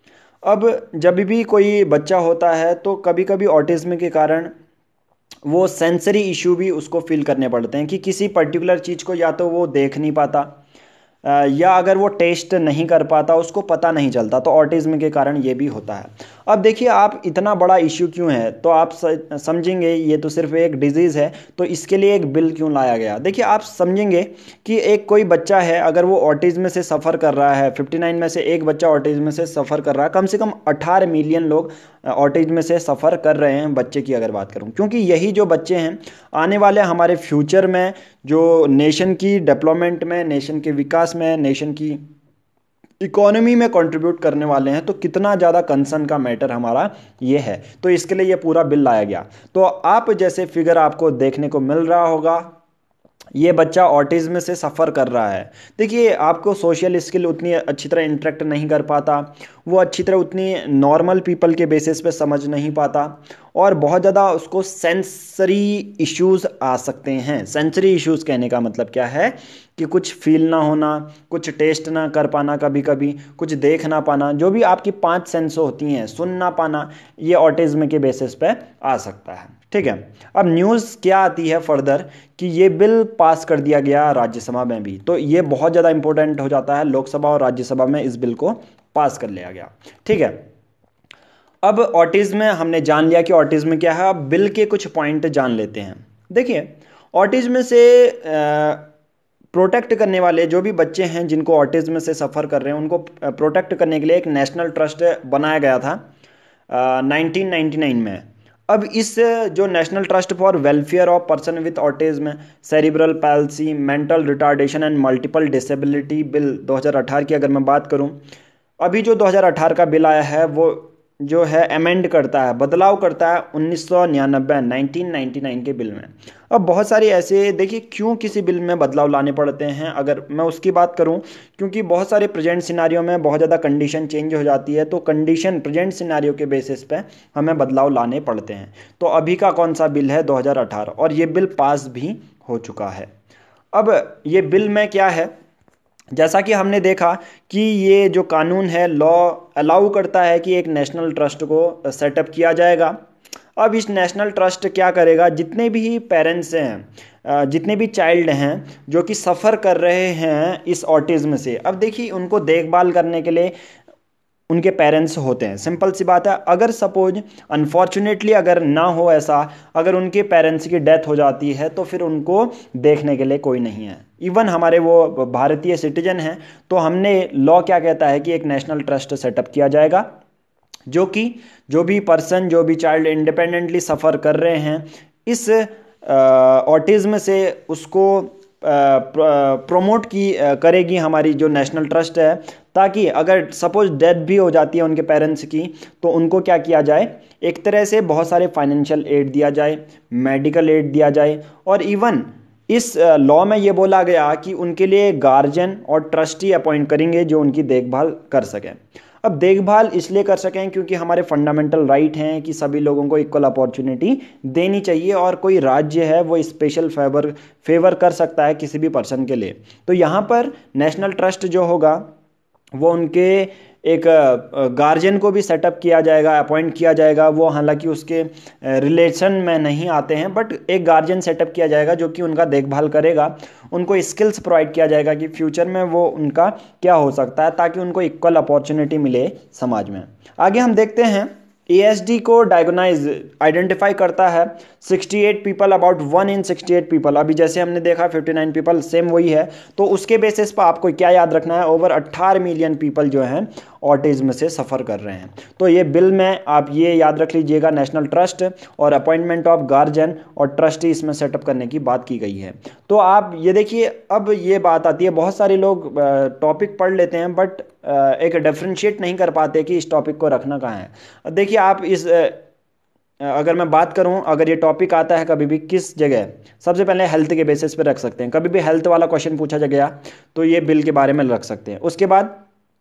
अब जब भी कोई बच्चा होता है तो कभी कभी ऑटिज्म के कारण वो सेंसरी इशू भी उसको फील करने पड़ते हैं कि किसी पर्टिकुलर चीज़ को या तो वो देख नहीं पाता, या अगर वो टेस्ट नहीं कर पाता, उसको पता नहीं चलता, तो ऑटिज्म के कारण ये भी होता है। अब देखिए आप, इतना बड़ा इश्यू क्यों है, तो आप समझेंगे ये तो सिर्फ एक डिजीज़ है, तो इसके लिए एक बिल क्यों लाया गया। देखिए आप समझेंगे कि एक कोई बच्चा है, अगर वो ऑटिज्म से सफ़र कर रहा है, उनसठ में से एक बच्चा ऑटिज्म से सफ़र कर रहा है, कम से कम अठारह मिलियन लोग ऑटिज्म से सफ़र कर रहे हैं बच्चे की अगर बात करूं, क्योंकि यही जो बच्चे हैं आने वाले हमारे फ्यूचर में जो नेशन की डेवलपमेंट में, नेशन के विकास में, नेशन की इकोनॉमी में कंट्रीब्यूट करने वाले हैं। तो कितना ज़्यादा कंसर्न का मैटर हमारा ये है, तो इसके लिए ये पूरा बिल लाया गया। तो आप जैसे फिगर आपको देखने को मिल रहा होगा, ये बच्चा ऑटिज्म से सफ़र कर रहा है। देखिए आपको सोशल स्किल उतनी अच्छी तरह इंटरेक्ट नहीं कर पाता, वो अच्छी तरह उतनी नॉर्मल पीपल के बेसिस पे समझ नहीं पाता, और बहुत ज़्यादा उसको सेंसरी इश्यूज़ आ सकते हैं। सेंसरी इश्यूज़ कहने का मतलब क्या है कि कुछ फील ना होना, कुछ टेस्ट ना कर पाना, कभी कभी कुछ देख ना पाना, जो भी आपकी पांच सेंस होती हैं, सुन ना पाना, ये ऑटिज्म के बेसिस पे आ सकता है, ठीक है। अब न्यूज़ क्या आती है फर्दर कि ये बिल पास कर दिया गया राज्यसभा में भी, तो ये बहुत ज़्यादा इंपॉर्टेंट हो जाता है, लोकसभा और राज्यसभा में इस बिल को पास कर लिया गया, ठीक है। अब ऑटिज्म हमने जान लिया कि ऑटिज्म क्या है, अब बिल के कुछ पॉइंट जान लेते हैं। देखिए ऑटिज्म से प्रोटेक्ट करने वाले जो भी बच्चे हैं जिनको ऑटिज्म से सफ़र कर रहे हैं, उनको प्रोटेक्ट करने के लिए एक नेशनल ट्रस्ट बनाया गया था नाइनटीन नाइंटी नाइन में। अब इस जो national trust for welfare of person with autism, cerebral palsy, mental retardation and multiple disability bill दो हज़ार अठारह की अगर मैं बात करूं, अभी जो दो हज़ार अठारह का बिल आया है वो जो है अमेंड करता है, बदलाव करता है उन्नीस सौ निन्यानवे नाइनटीन नाइंटी नाइन के बिल में। अब बहुत सारी ऐसे, देखिए क्यों किसी बिल में बदलाव लाने पड़ते हैं, अगर मैं उसकी बात करूं, क्योंकि बहुत सारे प्रेजेंट सिनारियो में बहुत ज़्यादा कंडीशन चेंज हो जाती है, तो कंडीशन प्रेजेंट सिनारियो के बेसिस पे हमें बदलाव लाने पड़ते हैं। तो अभी का कौन सा बिल है, दो हज़ार अठारह, और ये बिल पास भी हो चुका है। अब ये बिल में क्या है, जैसा कि हमने देखा कि ये जो कानून है, लॉ अलाउ करता है कि एक नेशनल ट्रस्ट को सेटअप किया जाएगा। अब इस नेशनल ट्रस्ट क्या करेगा, जितने भी पेरेंट्स हैं, जितने भी चाइल्ड हैं जो कि सफ़र कर रहे हैं इस ऑटिज्म से, अब देखिए उनको देखभाल करने के लिए उनके पेरेंट्स होते हैं। सिंपल सी बात है, अगर सपोज अनफॉर्चुनेटली अगर ना हो ऐसा, अगर उनके पेरेंट्स की डेथ हो जाती है तो फिर उनको देखने के लिए कोई नहीं है। इवन हमारे वो भारतीय सिटीजन हैं, तो हमने लॉ क्या कहता है कि एक नेशनल ट्रस्ट सेटअप किया जाएगा, जो कि जो भी पर्सन, जो भी चाइल्ड इंडिपेंडेंटली सफ़र कर रहे हैं इस ऑटिज्म से, उसको प्रोमोट की करेगी हमारी जो नेशनल ट्रस्ट है, ताकि अगर सपोज डेथ भी हो जाती है उनके पेरेंट्स की, तो उनको क्या किया जाए, एक तरह से बहुत सारे फाइनेंशियल एड दिया जाए, मेडिकल एड दिया जाए, और इवन इस लॉ में ये बोला गया कि उनके लिए गार्जियन और ट्रस्टी अपॉइंट करेंगे जो उनकी देखभाल कर सकें। अब देखभाल इसलिए कर सकें क्योंकि हमारे फंडामेंटल राइट हैं कि सभी लोगों को इक्वल अपॉर्चुनिटी देनी चाहिए, और कोई राज्य है वो स्पेशल फेवर फेवर कर सकता है किसी भी पर्सन के लिए। तो यहाँ पर नेशनल ट्रस्ट जो होगा वो उनके एक गार्जियन को भी सेटअप किया जाएगा, अपॉइंट किया जाएगा। वो हालांकि उसके रिलेशन में नहीं आते हैं, बट एक गार्जियन सेटअप किया जाएगा जो कि उनका देखभाल करेगा, उनको स्किल्स प्रोवाइड किया जाएगा कि फ्यूचर में वो उनका क्या हो सकता है, ताकि उनको इक्वल अपॉर्चुनिटी मिले समाज में। आगे हम देखते हैं एएसडी को डायग्नोज आइडेंटिफाई करता है अड़सठ पीपल, अबाउट वन इन अड़सठ पीपल। अभी जैसे हमने देखा उनसठ पीपल, सेम वही है। तो उसके बेसिस पर आपको क्या याद रखना है, ओवर अठारह मिलियन पीपल जो हैं ऑटिज्म से सफ़र कर रहे हैं। तो ये बिल में आप ये याद रख लीजिएगा, नेशनल ट्रस्ट और अपॉइंटमेंट ऑफ गार्जियन और ट्रस्टी इसमें सेटअप करने की बात की गई है। तो आप ये देखिए, अब ये बात आती है, बहुत सारे लोग टॉपिक पढ़ लेते हैं बट एक डिफरेंशिएट नहीं कर पाते कि इस टॉपिक को रखना कहाँ है। देखिए आप इस अगर मैं बात करूं, अगर ये टॉपिक आता है कभी भी किस जगह, सबसे पहले हेल्थ के बेसिस पे रख सकते हैं। कभी भी हेल्थ वाला क्वेश्चन पूछा गया तो ये बिल के बारे में रख सकते हैं। उसके बाद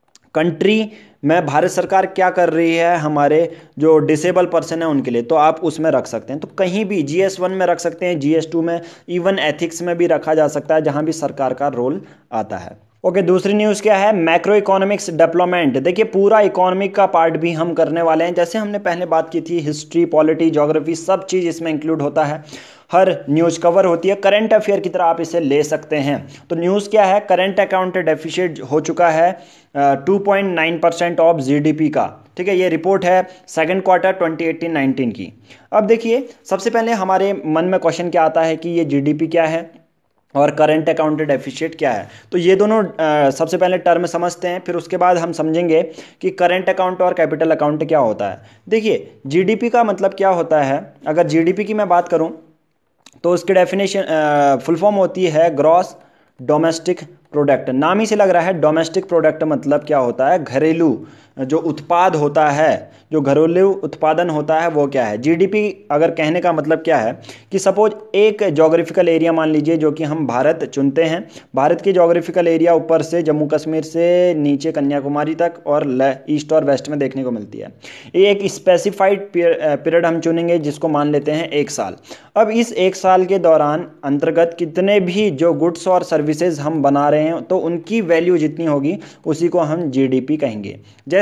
कंट्री में भारत सरकार क्या कर रही है हमारे जो डिसेबल पर्सन है उनके लिए, तो आप उसमें रख सकते हैं। तो कहीं भी जी एस वन में रख सकते हैं, जी एस टू में, इवन एथिक्स में भी रखा जा सकता है, जहां भी सरकार का रोल आता है। ओके, दूसरी न्यूज़ क्या है, मैक्रो इकोनॉमिक्स डेवलपमेंट। देखिए पूरा इकोनॉमिक का पार्ट भी हम करने वाले हैं। जैसे हमने पहले बात की थी, हिस्ट्री, पॉलिटी, ज्योग्राफी, सब चीज़ इसमें इंक्लूड होता है, हर न्यूज़ कवर होती है। करंट अफेयर की तरह आप इसे ले सकते हैं। तो न्यूज़ क्या है, करंट अकाउंट डेफिसिट हो चुका है two point nine percent of GDP का। ठीक है, ये रिपोर्ट है second quarter twenty eighteen nineteen की। अब देखिए, सबसे पहले हमारे मन में क्वेश्चन क्या आता है कि ये जीडीपी क्या है और करंट अकाउंट डेफिसिट क्या है। तो ये दोनों आ, सबसे पहले टर्म समझते हैं, फिर उसके बाद हम समझेंगे कि करंट अकाउंट और कैपिटल अकाउंट क्या होता है। देखिए जीडीपी का मतलब क्या होता है, अगर जीडीपी की मैं बात करूं तो उसकी डेफिनेशन फुल फॉर्म होती है ग्रॉस डोमेस्टिक प्रोडक्ट। नाम ही से लग रहा है डोमेस्टिक प्रोडक्ट मतलब क्या होता है, घरेलू जो उत्पाद होता है, जो घरेलू उत्पादन होता है वो क्या है। जीडीपी अगर कहने का मतलब क्या है कि सपोज एक जोग्राफिकल एरिया मान लीजिए, जो कि हम भारत चुनते हैं, भारत की जोग्राफिकल एरिया ऊपर से जम्मू कश्मीर से नीचे कन्याकुमारी तक और ईस्ट और वेस्ट में देखने को मिलती है। ये एक स्पेसिफाइड पीरियड हम चुनेंगे जिसको मान लेते हैं एक साल। अब इस एक साल के दौरान अंतर्गत कितने भी जो गुड्स और सर्विसेज हम बना रहे हैं तो उनकी वैल्यू जितनी होगी उसी को हम जीडीपी कहेंगे। जैसे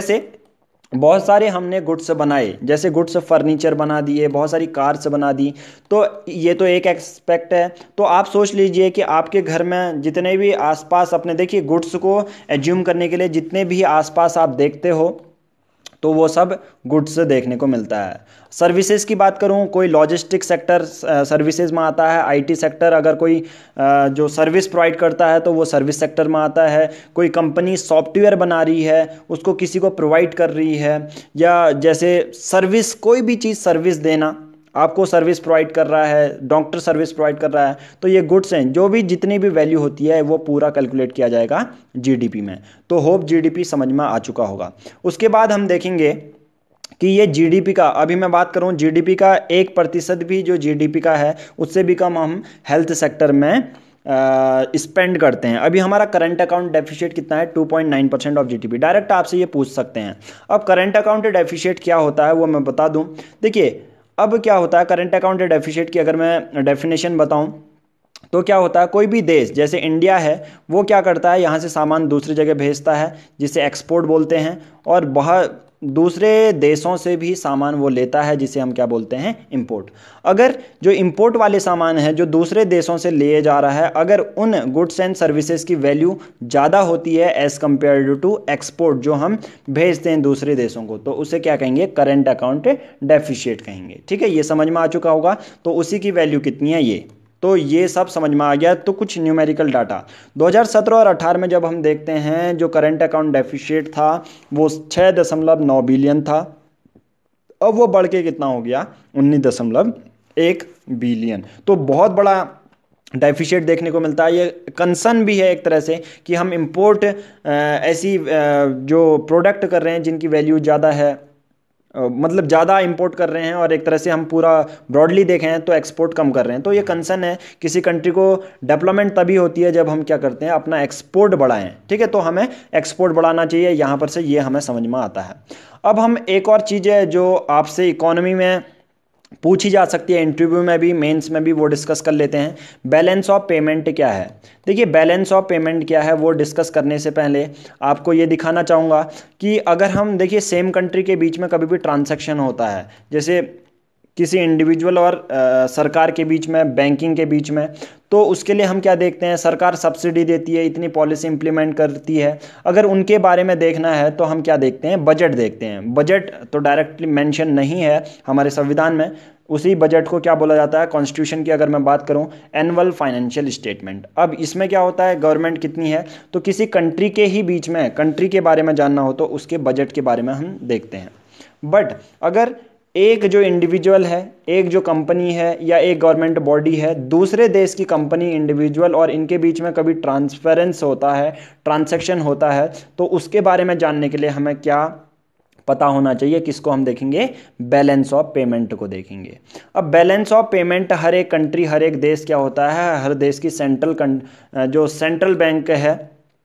बहुत सारे हमने गुड्स बनाए, जैसे गुड्स फर्नीचर बना दिए, बहुत सारी कार्स बना दी, तो ये तो एक एस्पेक्ट है। तो आप सोच लीजिए कि आपके घर में जितने भी आसपास, अपने देखिए गुड्स को एज्यूम करने के लिए जितने भी आसपास आप देखते हो तो वो सब गुड्स देखने को मिलता है। सर्विसेज की बात करूं, कोई लॉजिस्टिक सेक्टर सर्विसेज में आता है, आईटी सेक्टर अगर कोई जो सर्विस प्रोवाइड करता है तो वो सर्विस सेक्टर में आता है। कोई कंपनी सॉफ्टवेयर बना रही है, उसको किसी को प्रोवाइड कर रही है, या जैसे सर्विस, कोई भी चीज़ सर्विस देना, आपको सर्विस प्रोवाइड कर रहा है, डॉक्टर सर्विस प्रोवाइड कर रहा है, तो ये गुड्स हैं। जो भी जितनी भी वैल्यू होती है वो पूरा कैलकुलेट किया जाएगा जीडीपी में। तो होप जीडीपी समझ में आ चुका होगा। उसके बाद हम देखेंगे कि ये जीडीपी का, अभी मैं बात करूं जीडीपी का एक प्रतिशत भी जो जीडीपी का है उससे भी कम हम हेल्थ सेक्टर में स्पेंड करते हैं। अभी हमारा करंट अकाउंट डेफिसिट कितना है, two point nine percent of GDP. Direct आपसे ये पूछ सकते हैं। अब करंट अकाउंट डेफिसिट क्या होता है वो मैं बता दूं। देखिए अब क्या होता है, करंट अकाउंट डेफिसिट की अगर मैं डेफिनेशन बताऊं तो क्या होता है, कोई भी देश जैसे इंडिया है वो क्या करता है, यहाँ से सामान दूसरी जगह भेजता है जिसे एक्सपोर्ट बोलते हैं, और बहुत दूसरे देशों से भी सामान वो लेता है जिसे हम क्या बोलते हैं, इंपोर्ट। अगर जो इंपोर्ट वाले सामान हैं जो दूसरे देशों से लिए जा रहा है, अगर उन गुड्स एंड सर्विसेज की वैल्यू ज़्यादा होती है एज़ कम्पेयर टू एक्सपोर्ट जो हम भेजते हैं दूसरे देशों को, तो उसे क्या कहेंगे, करंट अकाउंट डेफिसिट कहेंगे। ठीक है, ये समझ में आ चुका होगा। तो उसी की वैल्यू कितनी है ये, तो ये सब समझ में आ गया। तो कुछ न्यूमेरिकल डाटा दो हज़ार सत्रह और अठारह में जब हम देखते हैं, जो करंट अकाउंट डेफिसिट था वो छः दशमलव नौ बिलियन था। अब वो बढ़ के कितना हो गया, उन्नीस दशमलव एक बिलियन। तो बहुत बड़ा डेफिसिट देखने को मिलता है। ये कंसर्न भी है एक तरह से कि हम इंपोर्ट ऐसी जो प्रोडक्ट कर रहे हैं जिनकी वैल्यू ज़्यादा है, मतलब ज़्यादा इंपोर्ट कर रहे हैं, और एक तरह से हम पूरा ब्रॉडली देखें तो एक्सपोर्ट कम कर रहे हैं। तो ये कंसर्न है। किसी कंट्री को डेवलपमेंट तभी होती है जब हम क्या करते हैं, अपना एक्सपोर्ट बढ़ाएं। ठीक है, तो हमें एक्सपोर्ट बढ़ाना चाहिए, यहाँ पर से ये हमें समझ में आता है। अब हम एक और चीज़ है जो आपसे इकोनॉमी में पूछी जा सकती है, इंटरव्यू में भी, मेंस में भी, वो डिस्कस कर लेते हैं। बैलेंस ऑफ पेमेंट क्या है। देखिए बैलेंस ऑफ पेमेंट क्या है वो डिस्कस करने से पहले आपको ये दिखाना चाहूँगा कि अगर हम देखिए सेम कंट्री के बीच में कभी भी ट्रांजैक्शन होता है, जैसे किसी इंडिविजुअल और आ, सरकार के बीच में, बैंकिंग के बीच में, तो उसके लिए हम क्या देखते हैं, सरकार सब्सिडी देती है, इतनी पॉलिसी इंप्लीमेंट करती है। अगर उनके बारे में देखना है तो हम क्या देखते हैं, बजट देखते हैं। बजट तो डायरेक्टली मेंशन नहीं है हमारे संविधान में, उसी बजट को क्या बोला जाता है, कॉन्स्टिट्यूशन की अगर मैं बात करूं, एनुअल फाइनेंशियल स्टेटमेंट। अब इसमें क्या होता है, गवर्नमेंट कितनी है, तो किसी कंट्री के ही बीच में, कंट्री के बारे में जानना हो तो उसके बजट के बारे में हम देखते हैं। बट अगर एक जो इंडिविजुअल है, एक जो कंपनी है या एक गवर्नमेंट बॉडी है, दूसरे देश की कंपनी, इंडिविजुअल और इनके बीच में कभी ट्रांसफरेंस होता है, ट्रांजैक्शन होता है, तो उसके बारे में जानने के लिए हमें क्या पता होना चाहिए, किसको हम देखेंगे, बैलेंस ऑफ पेमेंट को देखेंगे। अब बैलेंस ऑफ पेमेंट हर एक कंट्री, हर एक देश क्या होता है, हर देश की सेंट्रल जो सेंट्रल बैंक है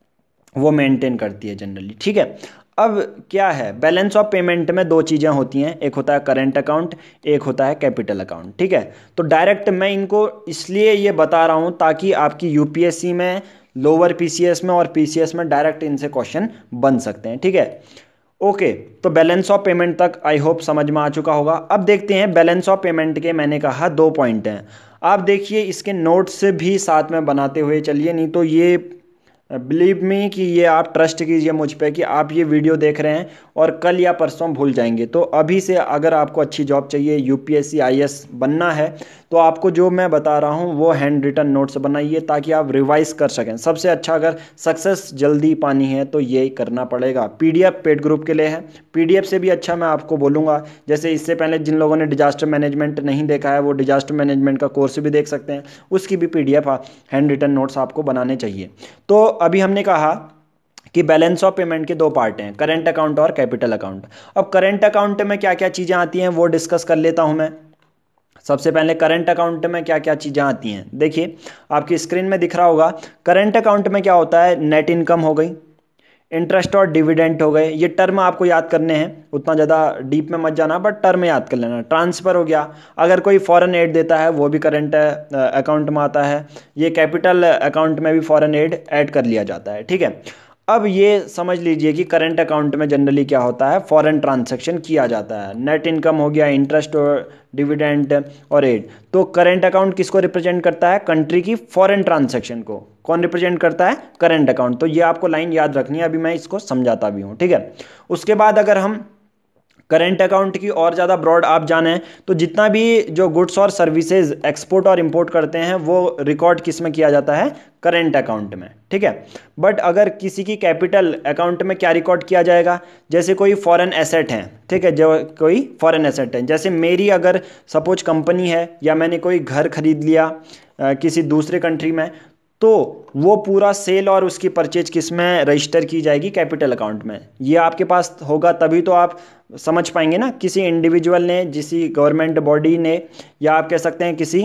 वो मेंटेन करती है जनरली, ठीक है। अब क्या है, बैलेंस ऑफ पेमेंट में दो चीज़ें होती हैं, एक होता है करंट अकाउंट, एक होता है कैपिटल अकाउंट, ठीक है। तो डायरेक्ट मैं इनको इसलिए ये बता रहा हूँ ताकि आपकी यूपीएससी में, लोअर पीसीएस में और पीसीएस में डायरेक्ट इनसे क्वेश्चन बन सकते हैं, ठीक है। ओके, तो बैलेंस ऑफ पेमेंट तक आई होप समझ में आ चुका होगा। अब देखते हैं बैलेंस ऑफ पेमेंट के, मैंने कहा दो पॉइंट हैं। आप देखिए इसके नोट्स भी साथ में बनाते हुए चलिए, नहीं तो ये बिलीव मी कि ये आप ट्रस्ट कीजिए मुझ पे कि आप ये वीडियो देख रहे हैं और कल या परसों भूल जाएंगे। तो अभी से अगर आपको अच्छी जॉब चाहिए, यूपीएससी आईएएस बनना है, तो आपको जो मैं बता रहा हूँ वो हैंड रिटन नोट्स बनाइए ताकि आप रिवाइज कर सकें। सबसे अच्छा अगर सक्सेस जल्दी पानी है तो यही करना पड़ेगा। पीडीएफ पेड ग्रुप के लिए है, पीडीएफ से भी अच्छा मैं आपको बोलूँगा, जैसे इससे पहले जिन लोगों ने डिजास्टर मैनेजमेंट नहीं देखा है वो डिजास्टर मैनेजमेंट का कोर्स भी देख सकते हैं, उसकी भी पीडीएफ हैंड रिटन नोट्स आपको बनाने चाहिए। तो अभी हमने कहा कि बैलेंस ऑफ पेमेंट के दो पार्ट हैं, करंट अकाउंट और कैपिटल अकाउंट। अब करंट अकाउंट में क्या क्या चीज़ें आती हैं वो डिस्कस कर लेता हूं मैं। सबसे पहले करंट अकाउंट में क्या क्या चीज़ें आती हैं, देखिए आपकी स्क्रीन में दिख रहा होगा। करंट अकाउंट में क्या होता है, नेट इनकम हो गई, इंटरेस्ट और डिविडेंड हो गए, ये टर्म आपको याद करने हैं, उतना ज़्यादा डीप में मत जाना, बट टर्म याद कर लेना। ट्रांसफ़र हो गया, अगर कोई फॉरेन एड देता है वो भी करंट अकाउंट में आता है, ये कैपिटल अकाउंट में भी फॉरेन एड ऐड कर लिया जाता है, ठीक है। अब ये समझ लीजिए कि करंट अकाउंट में जनरली क्या होता है, फॉरेन ट्रांजैक्शन किया जाता है। नेट इनकम हो गया, इंटरेस्ट और डिविडेंड और एड। तो करंट अकाउंट किसको रिप्रेजेंट करता है, कंट्री की फॉरेन ट्रांजैक्शन को। कौन रिप्रेजेंट करता है, करंट अकाउंट। तो ये आपको लाइन याद रखनी है, अभी मैं इसको समझाता भी हूँ, ठीक है। उसके बाद अगर हम करंट अकाउंट की और ज़्यादा ब्रॉड आप जाने तो जितना भी जो गुड्स और सर्विसेज एक्सपोर्ट और इंपोर्ट करते हैं वो रिकॉर्ड किस में किया जाता है, करंट अकाउंट में, ठीक है। बट अगर किसी की कैपिटल अकाउंट में क्या रिकॉर्ड किया जाएगा, जैसे कोई फॉरेन एसेट है, ठीक है, जो कोई फॉरेन एसेट है, जैसे मेरी अगर सपोज कंपनी है या मैंने कोई घर खरीद लिया आ, किसी दूसरे कंट्री में, तो वो पूरा सेल और उसकी परचेज किस में रजिस्टर की जाएगी, कैपिटल अकाउंट में। ये आपके पास होगा तभी तो आप समझ पाएंगे ना, किसी इंडिविजुअल ने, किसी गवर्नमेंट बॉडी ने, या आप कह सकते हैं किसी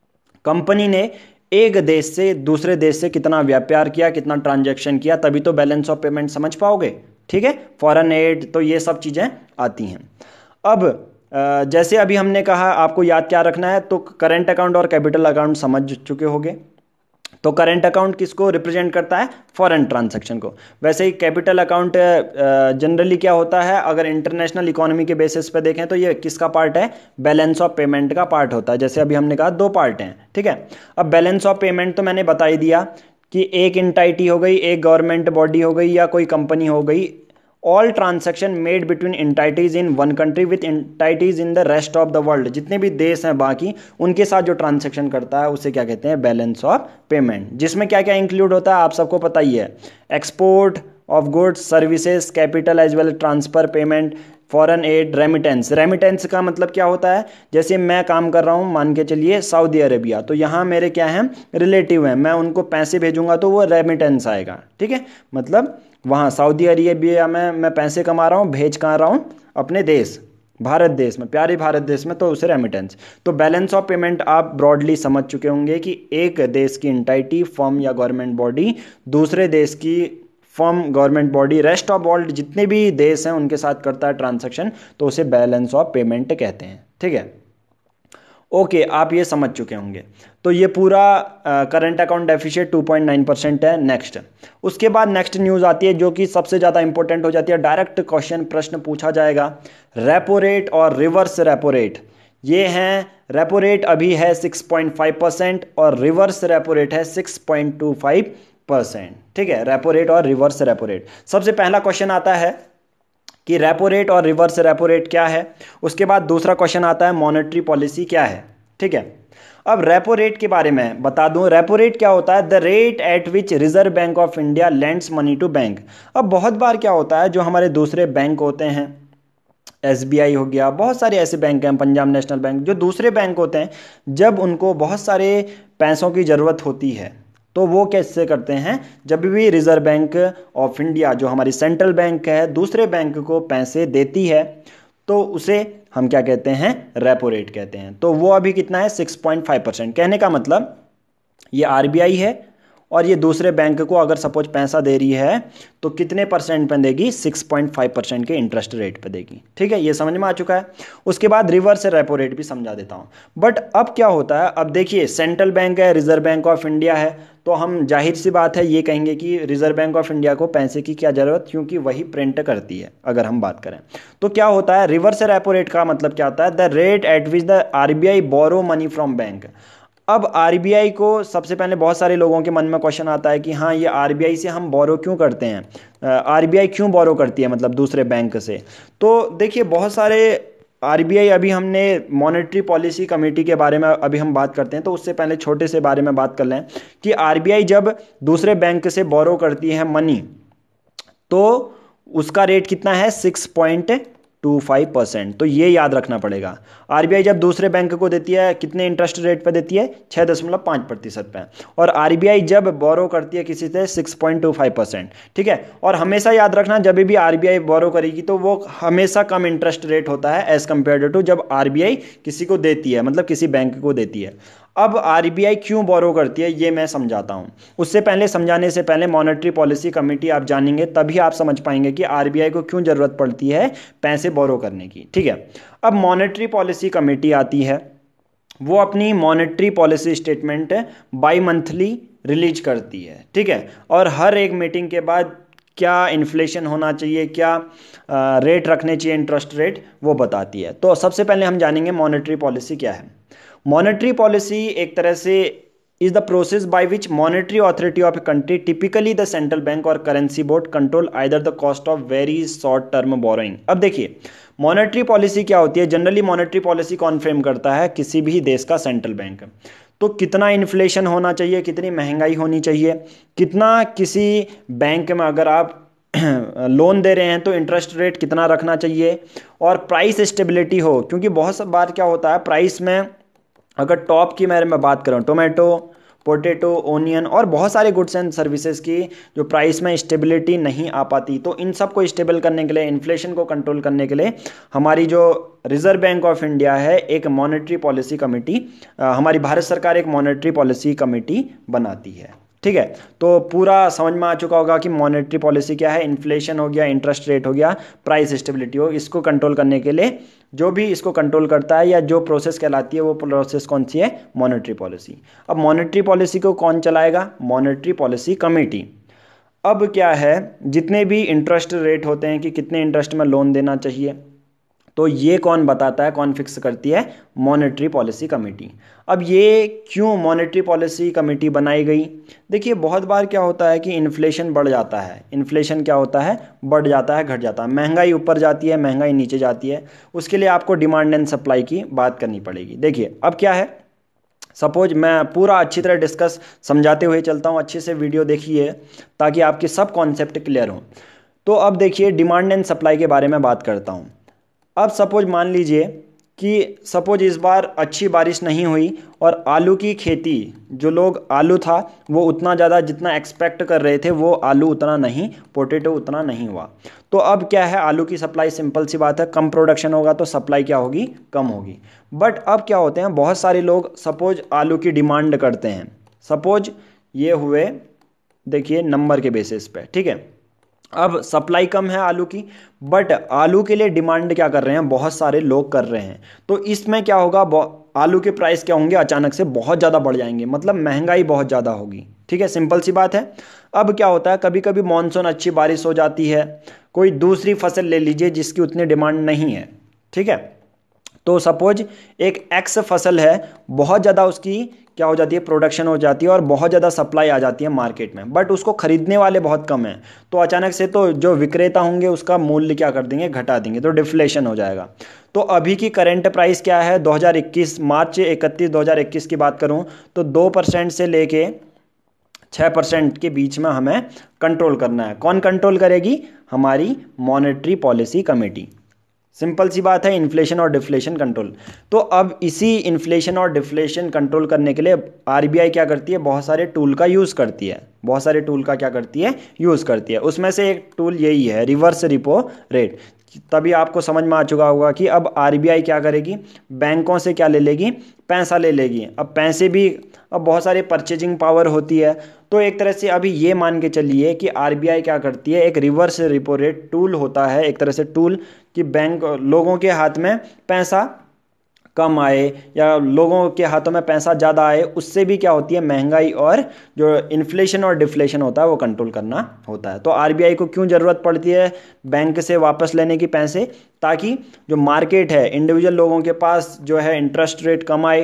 कंपनी ने एक देश से दूसरे देश से कितना व्यापार किया, कितना ट्रांजैक्शन किया, तभी तो बैलेंस ऑफ पेमेंट समझ पाओगे, ठीक है। फॉरेन एड, तो ये सब चीज़ें आती हैं। अब जैसे अभी हमने कहा आपको याद क्या रखना है, तो करंट अकाउंट और कैपिटल अकाउंट समझ चुके होंगे। तो करंट अकाउंट किसको रिप्रेजेंट करता है, फॉरेन ट्रांजैक्शन को। वैसे ही कैपिटल अकाउंट जनरली क्या होता है, अगर इंटरनेशनल इकोनॉमी के बेसिस पे देखें तो ये किसका पार्ट है, बैलेंस ऑफ पेमेंट का पार्ट होता है। जैसे अभी हमने कहा दो पार्ट हैं, ठीक है। अब बैलेंस ऑफ पेमेंट तो मैंने बता ही दिया कि एक एंटिटी हो गई, एक गवर्नमेंट बॉडी हो गई या कोई कंपनी हो गई, all transaction made between entities in one country with entities in the rest of the world, जितने भी देश हैं बाकी उनके साथ जो ट्रांजैक्शन करता है उसे क्या कहते हैं, बैलेंस ऑफ पेमेंट। जिसमें क्या क्या इंक्लूड होता है आप सबको पता ही है, export of goods, services, capital as well transfer, payment, foreign aid, remittance. Remittance का मतलब क्या होता है, जैसे मैं काम कर रहा हूँ, मान के चलिए सऊदी अरेबिया, तो यहाँ मेरे क्या हैं, रिलेटिव हैं, मैं उनको पैसे भेजूंगा तो वो रेमिटेंस आएगा, ठीक है। मतलब वहाँ सऊदी अरेबिया में मैं पैसे कमा रहा हूँ, भेज कहाँ रहा हूँ, अपने देश भारत देश में, प्यारे भारत देश में, तो उसे रेमिटेंस। तो बैलेंस ऑफ पेमेंट आप ब्रॉडली समझ चुके होंगे कि एक देश की एंटिटी, फर्म या गवर्नमेंट बॉडी दूसरे देश की firm, government body, rest of world जितने भी देश हैं उनके साथ करता है ट्रांजैक्शन, तो उसे बैलेंस ऑफ पेमेंट कहते हैं, ठीक है। ओके, आप ये समझ चुके होंगे। तो ये पूरा current account deficit two point nine percent है। नेक्स्ट, उसके बाद नेक्स्ट न्यूज़ आती है जो कि सबसे ज़्यादा इंपॉर्टेंट हो जाती है, डायरेक्ट क्वेश्चन प्रश्न पूछा जाएगा, रेपो रेट और रिवर्स रेपो रेट। ये हैं रेपो रेट अभी है सिक्स पॉइंट फाइव परसेंट और रिवर्स रेपो रेट है six point two five percent. ठीक है, रेपो रेट और रिवर्स रेपो रेट। सबसे पहला क्वेश्चन आता है कि रेपो रेट और रिवर्स रेपो रेट क्या है। उसके बाद दूसरा क्वेश्चन आता है मॉनेटरी पॉलिसी क्या है। ठीक है, अब रेपो रेट के बारे में बता दूं। रेपो रेट क्या होता है? The rate at which reserve bank of India lends money to bank. अब बहुत बार क्या होता है, जो हमारे दूसरे बैंक होते हैं, एस बी आई हो गया, बहुत सारे ऐसे बैंक हैं, पंजाब नेशनल बैंक, जो दूसरे बैंक होते हैं, जब उनको बहुत सारे पैसों की ज़रूरत होती है तो वो कैसे करते हैं, जब भी रिजर्व बैंक ऑफ इंडिया जो हमारी सेंट्रल बैंक है दूसरे बैंक को पैसे देती है तो उसे हम क्या कहते हैं? रेपो रेट कहते हैं। तो वो अभी कितना है? Six point five percent. कहने का मतलब ये आर बी आई है और ये दूसरे बैंक को अगर सपोज पैसा दे रही है तो कितने परसेंट पे देगी? सिक्स पॉइंट फाइव परसेंट के इंटरेस्ट रेट पे देगी। ठीक है, ये समझ में आ चुका है। उसके बाद रिवर्स रेपो रेट भी समझा देता हूँ। बट अब क्या होता है, अब देखिए सेंट्रल बैंक है, रिजर्व बैंक ऑफ इंडिया है, तो हम जाहिर सी बात है ये कहेंगे कि रिजर्व बैंक ऑफ इंडिया को पैसे की क्या ज़रूरत, क्योंकि वही प्रिंट करती है। अगर हम बात करें तो क्या होता है, रिवर्स रेपो रेट का मतलब क्या होता है? The rate at which the R B I borrow money from bank. अब आर बी आई को सबसे पहले बहुत सारे लोगों के मन में क्वेश्चन आता है कि हाँ, ये आर बी आई से हम बोरो क्यों करते हैं, आर बी आई क्यों बोरो करती है, मतलब दूसरे बैंक से। तो देखिए बहुत सारे आर बी आई, अभी हमने मॉनेटरी पॉलिसी कमेटी के बारे में अभी हम बात करते हैं, तो उससे पहले छोटे से बारे में बात कर लें कि आर बी आई जब दूसरे बैंक से बोरो करती है मनी तो उसका रेट कितना है? Six point two five percent. तो ये याद रखना पड़ेगा। आर बी आई जब दूसरे बैंक को देती है कितने इंटरेस्ट रेट पे देती है? छः दशमलव पाँच प्रतिशत पे। और आर बी आई जब बोरो करती है किसी से six point two five percent. ठीक है, और हमेशा याद रखना जब भी आर बी आई बोरो करेगी तो वो हमेशा कम इंटरेस्ट रेट होता है एज कम्पेयर टू जब आर बी आई किसी को देती है, मतलब किसी बैंक को देती है। अब आर बी आई क्यों बोरो करती है ये मैं समझाता हूं। उससे पहले, समझाने से पहले मॉनेटरी पॉलिसी कमेटी आप जानेंगे तभी आप समझ पाएंगे कि आर बी आई को क्यों जरूरत पड़ती है पैसे बोरो करने की। ठीक है, अब मॉनेटरी पॉलिसी कमेटी आती है, वो अपनी monetary policy statement bimonthly release करती है। ठीक है, और हर एक मीटिंग के बाद क्या इन्फ्लेशन होना चाहिए, क्या आ, रेट रखने चाहिए, इंटरेस्ट रेट, वो बताती है। तो सबसे पहले हम जानेंगे मॉनेटरी पॉलिसी क्या है। मॉनेटरी पॉलिसी एक तरह से is the process by which monetary authority of a country, typically the central bank और currency board, control either the cost of very short term borrowing. अब देखिए मॉनेटरी पॉलिसी क्या होती है। जनरली मॉनेटरी पॉलिसी कौन फ्रेम करता है? किसी भी देश का सेंट्रल बैंक। तो कितना इन्फ्लेशन होना चाहिए, कितनी महंगाई होनी चाहिए, कितना किसी बैंक में अगर आप लोन दे रहे हैं तो इंटरेस्ट रेट कितना रखना चाहिए, और प्राइस स्टेबिलिटी हो, क्योंकि बहुत सब बार क्या होता है प्राइस में, अगर टॉप की मैं मैं बात करूँ, टोमेटो, पोटैटो, ओनियन और बहुत सारे गुड्स एंड सर्विसेज की जो प्राइस में स्टेबिलिटी नहीं आ पाती, तो इन सब को स्टेबल करने के लिए, इन्फ्लेशन को कंट्रोल करने के लिए हमारी जो रिजर्व बैंक ऑफ इंडिया है एक मॉनेटरी पॉलिसी कमेटी, हमारी भारत सरकार एक मॉनेटरी पॉलिसी कमेटी बनाती है। ठीक है, तो पूरा समझ में आ चुका होगा कि मॉनेटरी पॉलिसी क्या है। इन्फ्लेशन हो गया, इंटरेस्ट रेट हो गया, प्राइस स्टेबिलिटी हो, इसको कंट्रोल करने के लिए जो भी इसको कंट्रोल करता है या जो प्रोसेस कहलाती है वो प्रोसेस कौन सी है? Monetary policy. अब मॉनेटरी पॉलिसी को कौन चलाएगा? Monetary policy committee. अब क्या है, जितने भी इंटरेस्ट रेट होते हैं कि कितने इंटरेस्ट में लोन देना चाहिए, तो ये कौन बताता है, कौन फिक्स करती है? Monetary policy committee. अब ये क्यों मॉनेटरी पॉलिसी कमेटी बनाई गई? देखिए बहुत बार क्या होता है कि इन्फ्लेशन बढ़ जाता है। इन्फ्लेशन क्या होता है? बढ़ जाता है, घट जाता है, महंगाई ऊपर जाती है, महंगाई नीचे जाती है। उसके लिए आपको डिमांड एंड सप्लाई की बात करनी पड़ेगी। देखिए अब क्या है, सपोज मैं पूरा अच्छी तरह डिस्कस समझाते हुए चलता हूँ, अच्छे से वीडियो देखिए ताकि आपके सब कॉन्सेप्ट क्लियर हों। तो अब देखिए डिमांड एंड सप्लाई के बारे में बात करता हूँ। अब सपोज मान लीजिए कि सपोज इस बार अच्छी बारिश नहीं हुई और आलू की खेती, जो लोग आलू था वो उतना ज़्यादा जितना एक्सपेक्ट कर रहे थे वो आलू उतना नहीं, पोटैटो उतना नहीं हुआ। तो अब क्या है, आलू की सप्लाई, सिंपल सी बात है, कम प्रोडक्शन होगा तो सप्लाई क्या होगी? कम होगी। बट अब क्या होते हैं, बहुत सारे लोग सपोज आलू की डिमांड करते हैं। सपोज ये हुए, देखिए नंबर के बेसिस पे, ठीक है। अब सप्लाई कम है आलू की, बट आलू के लिए डिमांड क्या कर रहे हैं, बहुत सारे लोग कर रहे हैं। तो इसमें क्या होगा, आलू के प्राइस क्या होंगे, अचानक से बहुत ज़्यादा बढ़ जाएंगे, मतलब महंगाई बहुत ज़्यादा होगी। ठीक है, सिंपल सी बात है। अब क्या होता है, कभी कभी मॉनसून अच्छी बारिश हो जाती है, कोई दूसरी फसल ले लीजिए जिसकी उतनी डिमांड नहीं है, ठीक है, तो सपोज एक एक्स फसल है, बहुत ज़्यादा उसकी क्या हो जाती है, प्रोडक्शन हो जाती है और बहुत ज़्यादा सप्लाई आ जाती है मार्केट में, बट उसको खरीदने वाले बहुत कम हैं, तो अचानक से तो जो विक्रेता होंगे उसका मूल्य क्या कर देंगे, घटा देंगे, तो डिफ्लेशन हो जाएगा। तो अभी की करंट प्राइस क्या है, दो हज़ार इक्कीस मार्च इकतीस दो हज़ार इक्कीस की बात करूं तो दो परसेंट से लेके छः परसेंट के बीच में हमें कंट्रोल करना है। कौन कंट्रोल करेगी, हमारी मॉनेटरी पॉलिसी कमेटी। सिंपल सी बात है, इन्फ्लेशन और डिफ्लेशन कंट्रोल। तो अब इसी इन्फ्लेशन और डिफ्लेशन कंट्रोल करने के लिए आरबीआई क्या करती है, बहुत सारे टूल का यूज़ करती है, बहुत सारे टूल का क्या करती है, यूज़ करती है। उसमें से एक टूल यही है, रिवर्स रिपो रेट। तभी आपको समझ में आ चुका होगा कि अब आरबीआई क्या करेगी, बैंकों से क्या ले लेगी, पैसा ले लेगी। अब पैसे भी, अब बहुत सारी परचेजिंग पावर होती है, तो एक तरह से अभी ये मान के चलिए कि आरबीआई क्या करती है, एक रिवर्स रिपो रेट टूल होता है, एक तरह से टूल कि बैंक लोगों के हाथ में पैसा कम आए या लोगों के हाथों में पैसा ज़्यादा आए, उससे भी क्या होती है, महंगाई और जो इन्फ्लेशन और डिफ्लेशन होता है वो कंट्रोल करना होता है। तो आरबीआई को क्यों ज़रूरत पड़ती है बैंक से वापस लेने की पैसे, ताकि जो मार्केट है, इंडिविजुअल लोगों के पास जो है इंटरेस्ट रेट कम आए,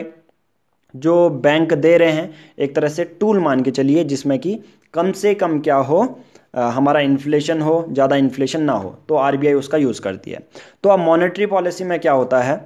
जो बैंक दे रहे हैं, एक तरह से टूल मान के चलिए जिसमें कि कम से कम क्या हो, आ, हमारा इन्फ्लेशन हो, ज़्यादा इन्फ्लेशन ना हो, तो आरबीआई उसका यूज़ करती है। तो अब मॉनेटरी पॉलिसी में क्या होता है,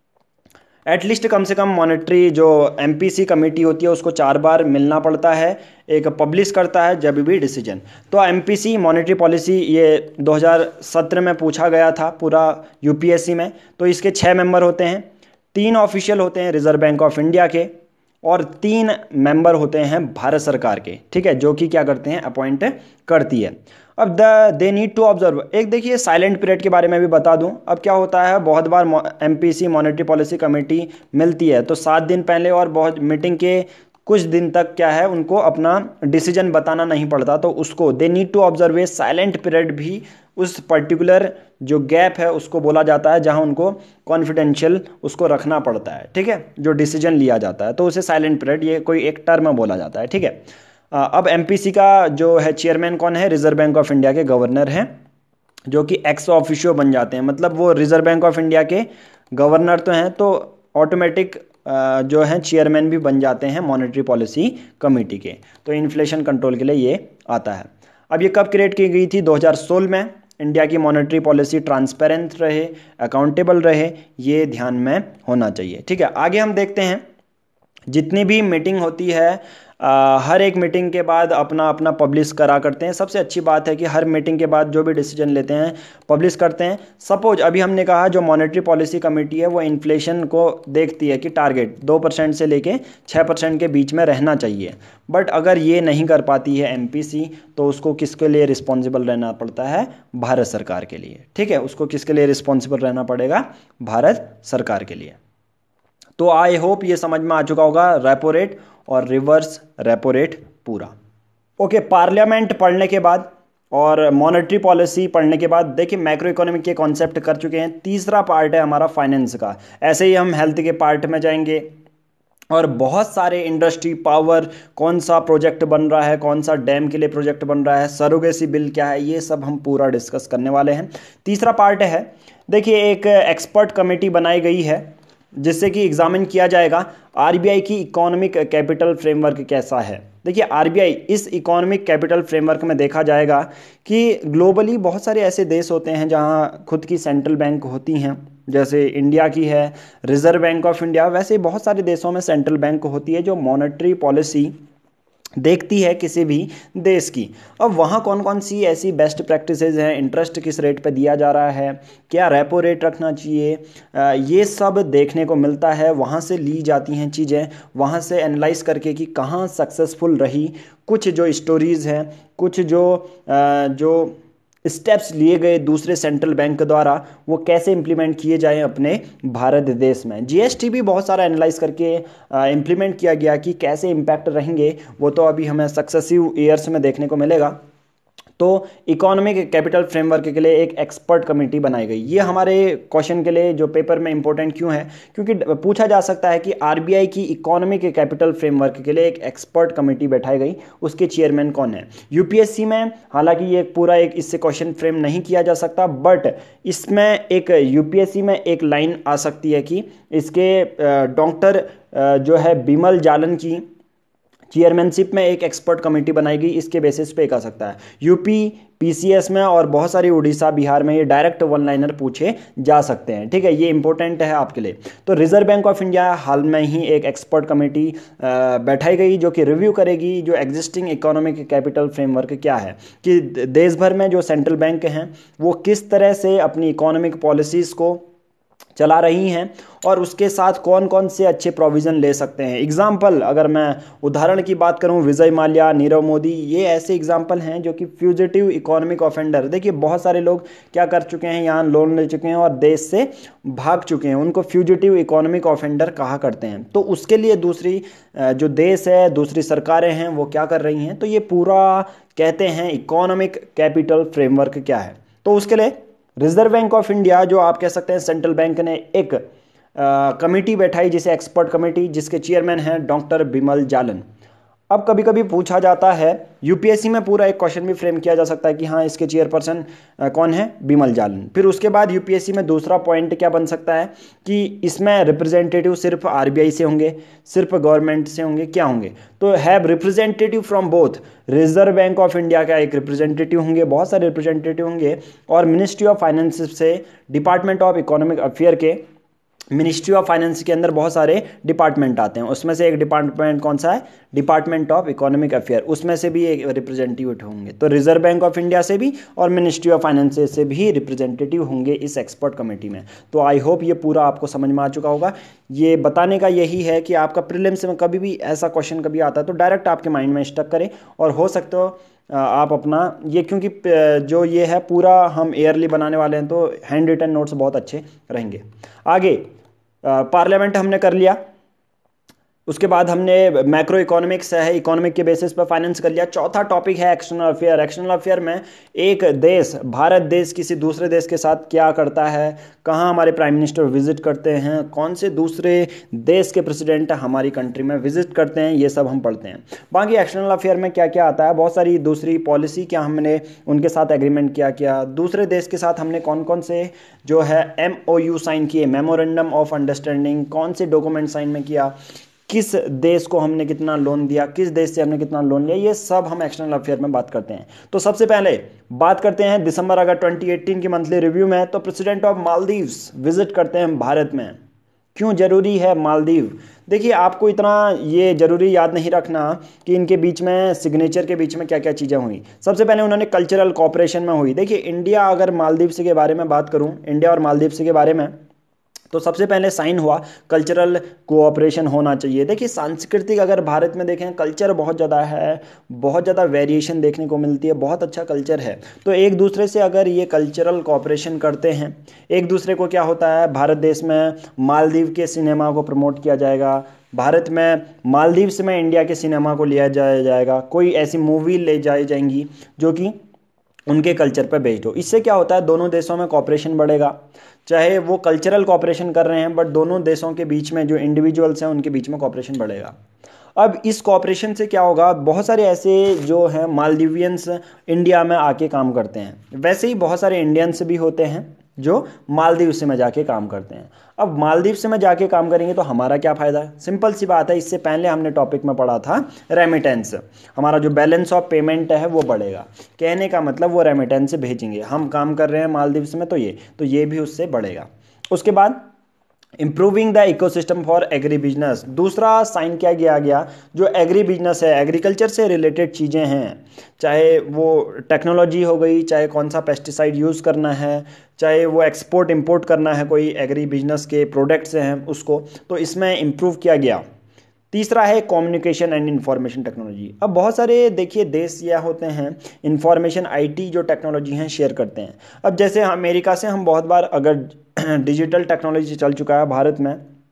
एटलीस्ट कम से कम मॉनेटरी जो एमपीसी कमेटी होती है उसको चार बार मिलना पड़ता है, एक पब्लिश करता है जब भी डिसीजन। तो एमपीसी मॉनेटरी पॉलिसी ये दो हज़ार सत्रह में पूछा गया था पूरा यूपीएससी में। तो इसके छः मेंबर होते हैं, तीन ऑफिशियल होते हैं रिजर्व बैंक ऑफ इंडिया के और तीन मेंबर होते हैं भारत सरकार के, ठीक है, जो कि क्या करते हैं, अपॉइंट करती है। अब the they need to observe, एक देखिए साइलेंट पीरियड के बारे में भी बता दूं। अब क्या होता है, बहुत बार एमपीसी मॉनेटरी पॉलिसी कमेटी मिलती है तो सात दिन पहले और बहुत मीटिंग के कुछ दिन तक क्या है, उनको अपना डिसीजन बताना नहीं पड़ता, तो उसको they need to observe a silent period भी उस पर्टिकुलर जो गैप है उसको बोला जाता है जहां उनको कॉन्फिडेंशियल उसको रखना पड़ता है, ठीक है, जो डिसीजन लिया जाता है, तो उसे साइलेंट पीरियड ये कोई एक टर्म बोला जाता है, ठीक है। अब एमपीसी का जो है चेयरमैन कौन है, रिजर्व बैंक ऑफ इंडिया के गवर्नर हैं, जो कि एक्स ऑफिशियो बन जाते हैं, मतलब वो रिजर्व बैंक ऑफ इंडिया के गवर्नर तो हैं, तो ऑटोमेटिक जो हैं चेयरमैन भी बन जाते हैं मॉनेटरी पॉलिसी कमेटी के। तो इन्फ्लेशन कंट्रोल के लिए ये आता है। अब ये कब क्रिएट की गई थी, दो हज़ार सोलह में। इंडिया की मॉनेटरी पॉलिसी ट्रांसपेरेंट रहे, अकाउंटेबल रहे, ये ध्यान में होना चाहिए, ठीक है। आगे हम देखते हैं, जितनी भी मीटिंग होती है आ, हर एक मीटिंग के बाद अपना अपना पब्लिश करा करते हैं। सबसे अच्छी बात है कि हर मीटिंग के बाद जो भी डिसीजन लेते हैं पब्लिश करते हैं। सपोज अभी हमने कहा जो मॉनेटरी पॉलिसी कमेटी है वो इन्फ्लेशन को देखती है कि टारगेट दो परसेंट से लेके छः परसेंट के बीच में रहना चाहिए, बट अगर ये नहीं कर पाती है एमपीसी तो उसको किसके लिए रिस्पॉन्सिबल रहना पड़ता है, भारत सरकार के लिए, ठीक है, उसको किसके लिए रिस्पॉन्सिबल रहना पड़ेगा, भारत सरकार के लिए। तो आई होप ये समझ में आ चुका होगा रेपो रेट और रिवर्स रेपो रेट पूरा। ओके, पार्लियामेंट पढ़ने के बाद और मॉनेटरी पॉलिसी पढ़ने के बाद देखिए मैक्रो इकोनॉमिक के कॉन्सेप्ट कर चुके हैं। तीसरा पार्ट है हमारा फाइनेंस का। ऐसे ही हम हेल्थ के पार्ट में जाएंगे और बहुत सारे इंडस्ट्री, पावर, कौन सा प्रोजेक्ट बन रहा है, कौन सा डैम के लिए प्रोजेक्ट बन रहा है, सरोगेसी बिल क्या है, ये सब हम पूरा डिस्कस करने वाले हैं। तीसरा पार्ट है, देखिए एक एक्सपर्ट कमेटी बनाई गई है जिससे कि एग्जामिन किया जाएगा आरबीआई की इकोनॉमिक कैपिटल फ्रेमवर्क कैसा है। देखिए आरबीआई इस इकोनॉमिक कैपिटल फ्रेमवर्क में देखा जाएगा कि ग्लोबली बहुत सारे ऐसे देश होते हैं जहां खुद की सेंट्रल बैंक होती हैं, जैसे इंडिया की है रिजर्व बैंक ऑफ इंडिया, वैसे बहुत सारे देशों में सेंट्रल बैंक होती है जो मॉनेटरी पॉलिसी देखती है किसी भी देश की। अब वहाँ कौन कौन सी ऐसी बेस्ट प्रैक्टिसेस हैं, इंटरेस्ट किस रेट पे दिया जा रहा है, क्या रेपो रेट रखना चाहिए, ये सब देखने को मिलता है। वहाँ से ली जाती हैं चीज़ें, वहाँ से एनालाइज करके कि कहाँ सक्सेसफुल रही, कुछ जो स्टोरीज़ हैं, कुछ जो जो स्टेप्स लिए गए दूसरे सेंट्रल बैंक द्वारा वो कैसे इंप्लीमेंट किए जाएं अपने भारत देश में। जीएसटी भी बहुत सारा एनालाइज करके इंप्लीमेंट किया गया कि कैसे इम्पैक्ट रहेंगे, वो तो अभी हमें सक्सेसिव ईयर्स में देखने को मिलेगा। तो इकोनॉमिक कैपिटल फ्रेमवर्क के लिए एक एक्सपर्ट कमेटी बनाई गई। ये हमारे क्वेश्चन के लिए जो पेपर में इंपॉर्टेंट क्यों है, क्योंकि पूछा जा सकता है कि आरबीआई की इकोनॉमिक कैपिटल फ्रेमवर्क के लिए एक एक्सपर्ट कमेटी बैठाई गई, उसके चेयरमैन कौन है। यूपीएससी में हालांकि ये पूरा एक इससे क्वेश्चन फ्रेम नहीं किया जा सकता, बट इसमें एक यूपीएससी में एक लाइन आ सकती है कि इसके डॉक्टर जो है बिमल जालन की चेयरमैनशिप में एक एक्सपर्ट कमेटी बनाई गई, इसके बेसिस पे एक आ सकता है। यूपी पीसीएस में और बहुत सारी उड़ीसा बिहार में ये डायरेक्ट वन लाइनर पूछे जा सकते हैं, ठीक है, ये इंपॉर्टेंट है आपके लिए। तो रिजर्व बैंक ऑफ इंडिया हाल में ही एक एक्सपर्ट कमेटी बैठाई गई जो कि रिव्यू करेगी जो एग्जिस्टिंग इकोनॉमिक कैपिटल फ्रेमवर्क क्या है, कि देश भर में जो सेंट्रल बैंक हैं वो किस तरह से अपनी इकोनॉमिक पॉलिसीज को चला रही हैं और उसके साथ कौन कौन से अच्छे प्रोविज़न ले सकते हैं। एग्जाम्पल अगर मैं उदाहरण की बात करूं, विजय माल्या, नीरव मोदी, ये ऐसे एग्जाम्पल हैं जो कि फ्यूजिटिव इकोनॉमिक ऑफेंडर, देखिए बहुत सारे लोग क्या कर चुके हैं, यहाँ लोन ले चुके हैं और देश से भाग चुके हैं, उनको फ्यूजिटिव इकोनॉमिक ऑफेंडर कहा करते हैं। तो उसके लिए दूसरी जो देश है, दूसरी सरकारें हैं वो क्या कर रही हैं, तो ये पूरा कहते हैं इकोनॉमिक कैपिटल फ्रेमवर्क क्या है। तो उसके लिए रिजर्व बैंक ऑफ इंडिया जो आप कह सकते हैं सेंट्रल बैंक ने एक कमेटी बैठाई जिसे एक्सपर्ट कमेटी, जिसके चेयरमैन हैं डॉक्टर बिमल जालन। अब कभी कभी पूछा जाता है, यूपीएससी में पूरा एक क्वेश्चन भी फ्रेम किया जा सकता है कि हाँ इसके चेयरपर्सन कौन है, बिमल जालन। फिर उसके बाद यूपीएससी में दूसरा पॉइंट क्या बन सकता है कि इसमें रिप्रेजेंटेटिव सिर्फ आरबीआई से होंगे, सिर्फ गवर्नमेंट से होंगे, क्या होंगे, तो have representative from both, reserve bank of India का एक रिप्रेजेंटेटिव होंगे, बहुत सारे रिप्रेजेंटेटिव होंगे, और मिनिस्ट्री ऑफ फाइनेंस से, डिपार्टमेंट ऑफ इकोनॉमिक अफेयर के, मिनिस्ट्री ऑफ फाइनेंस के अंदर बहुत सारे डिपार्टमेंट आते हैं, उसमें से एक डिपार्टमेंट कौन सा है, डिपार्टमेंट ऑफ इकोनॉमिक अफेयर, उसमें से भी एक रिप्रेजेंटेटिव होंगे। तो रिजर्व बैंक ऑफ इंडिया से भी और मिनिस्ट्री ऑफ फाइनेंस से भी रिप्रेजेंटेटिव होंगे इस एक्सपर्ट कमेटी में। तो आई होप ये पूरा आपको समझ में आ चुका होगा। ये बताने का यही है कि आपका प्रीलिम्स में कभी भी ऐसा क्वेश्चन कभी आता है तो डायरेक्ट आपके माइंड में स्टक करें, और हो सकता हो आप अपना ये, क्योंकि जो ये है पूरा हम ईयरली बनाने वाले हैं तो हैंड रिटन नोट्स बहुत अच्छे रहेंगे। आगे पार्लियामेंट हमने कर लिया, उसके बाद हमने मैक्रो इकोनॉमिक्स है, इकोनॉमिक के बेसिस पर फाइनेंस कर लिया। चौथा टॉपिक है एक्सटर्नल अफेयर। एक्सटर्नल अफेयर में एक देश, भारत देश किसी दूसरे देश के साथ क्या करता है, कहाँ हमारे प्राइम मिनिस्टर विजिट करते हैं, कौन से दूसरे देश के प्रेसिडेंट हमारी कंट्री में विजिट करते हैं, ये सब हम पढ़ते हैं। बाकी एक्सटर्नल अफेयर में क्या क्या आता है, बहुत सारी दूसरी पॉलिसी क्या हमने उनके साथ एग्रीमेंट किया, क्या दूसरे देश के साथ हमने कौन कौन से जो है एम ओ यू साइन किए, मेमोरेंडम ऑफ अंडरस्टैंडिंग, कौन से डॉक्यूमेंट साइन में किया, किस देश को हमने कितना लोन दिया, किस देश से हमने कितना लोन लिया, ये सब हम एक्सटर्नल अफेयर में बात करते हैं। तो सबसे पहले बात करते हैं दिसंबर अगर ट्वेंटी एटीन की मंथली रिव्यू में, तो प्रेसिडेंट ऑफ मालदीव्स विजिट करते हैं भारत में। क्यों जरूरी है मालदीव, देखिए आपको इतना ये जरूरी याद नहीं रखना कि इनके बीच में सिग्नेचर के बीच में क्या क्या चीज़ें हुई। सबसे पहले उन्होंने कल्चरल कॉपरेशन में हुई। देखिए इंडिया, अगर मालदीव्स के बारे में बात करूँ, इंडिया और मालदीव्स के बारे में, तो सबसे पहले साइन हुआ कल्चरल कोऑपरेशन होना चाहिए। देखिए सांस्कृतिक अगर भारत में देखें, कल्चर बहुत ज़्यादा है, बहुत ज़्यादा वेरिएशन देखने को मिलती है, बहुत अच्छा कल्चर है। तो एक दूसरे से अगर ये कल्चरल कोऑपरेशन करते हैं, एक दूसरे को क्या होता है, भारत देश में मालदीव के सिनेमा को प्रमोट किया जाएगा, भारत में मालदीव्स में इंडिया के सिनेमा को लिया जाया जाएगा, कोई ऐसी मूवी ले जाई जाएंगी जो कि उनके कल्चर पर बेस्ड हो। इससे क्या होता है, दोनों देशों में कॉपरेशन बढ़ेगा, चाहे वो कल्चरल कॉपरेशन कर रहे हैं, बट दोनों देशों के बीच में जो इंडिविजुअल्स हैं उनके बीच में कॉपरेशन बढ़ेगा। अब इस कॉपरेशन से क्या होगा, बहुत सारे ऐसे जो हैं मालदीवियंस इंडिया में आके काम करते हैं, वैसे ही बहुत सारे इंडियंस भी होते हैं जो मालदीव से में जाके काम करते हैं। अब मालदीव से में जाके काम करेंगे तो हमारा क्या फ़ायदा है, सिंपल सी बात है। इससे पहले हमने टॉपिक में पढ़ा था रेमिटेंस, हमारा जो बैलेंस ऑफ पेमेंट है वो बढ़ेगा। कहने का मतलब वो रेमिटेंस से भेजेंगे, हम काम कर रहे हैं मालदीव में तो ये तो ये भी उससे बढ़ेगा। उसके बाद improving the ecosystem for agri business, दूसरा साइन किया गया गया जो एग्री बिजनेस है, एग्रीकल्चर से रिलेटेड चीज़ें हैं, चाहे वो टेक्नोलॉजी हो गई, चाहे कौन सा पेस्टिसाइड यूज़ करना है, चाहे वो एक्सपोर्ट इंपोर्ट करना है, कोई एग्री बिजनेस के प्रोडक्ट्स हैं उसको, तो इसमें इम्प्रूव किया गया। तीसरा है कम्युनिकेशन एंड इंफॉर्मेशन टेक्नोलॉजी। अब बहुत सारे देखिए देश यह होते हैं इंफॉर्मेशन आईटी जो टेक्नोलॉजी हैं शेयर करते हैं। अब जैसे अमेरिका से हम बहुत बार, अगर डिजिटल टेक्नोलॉजी चल चुका है भारत में,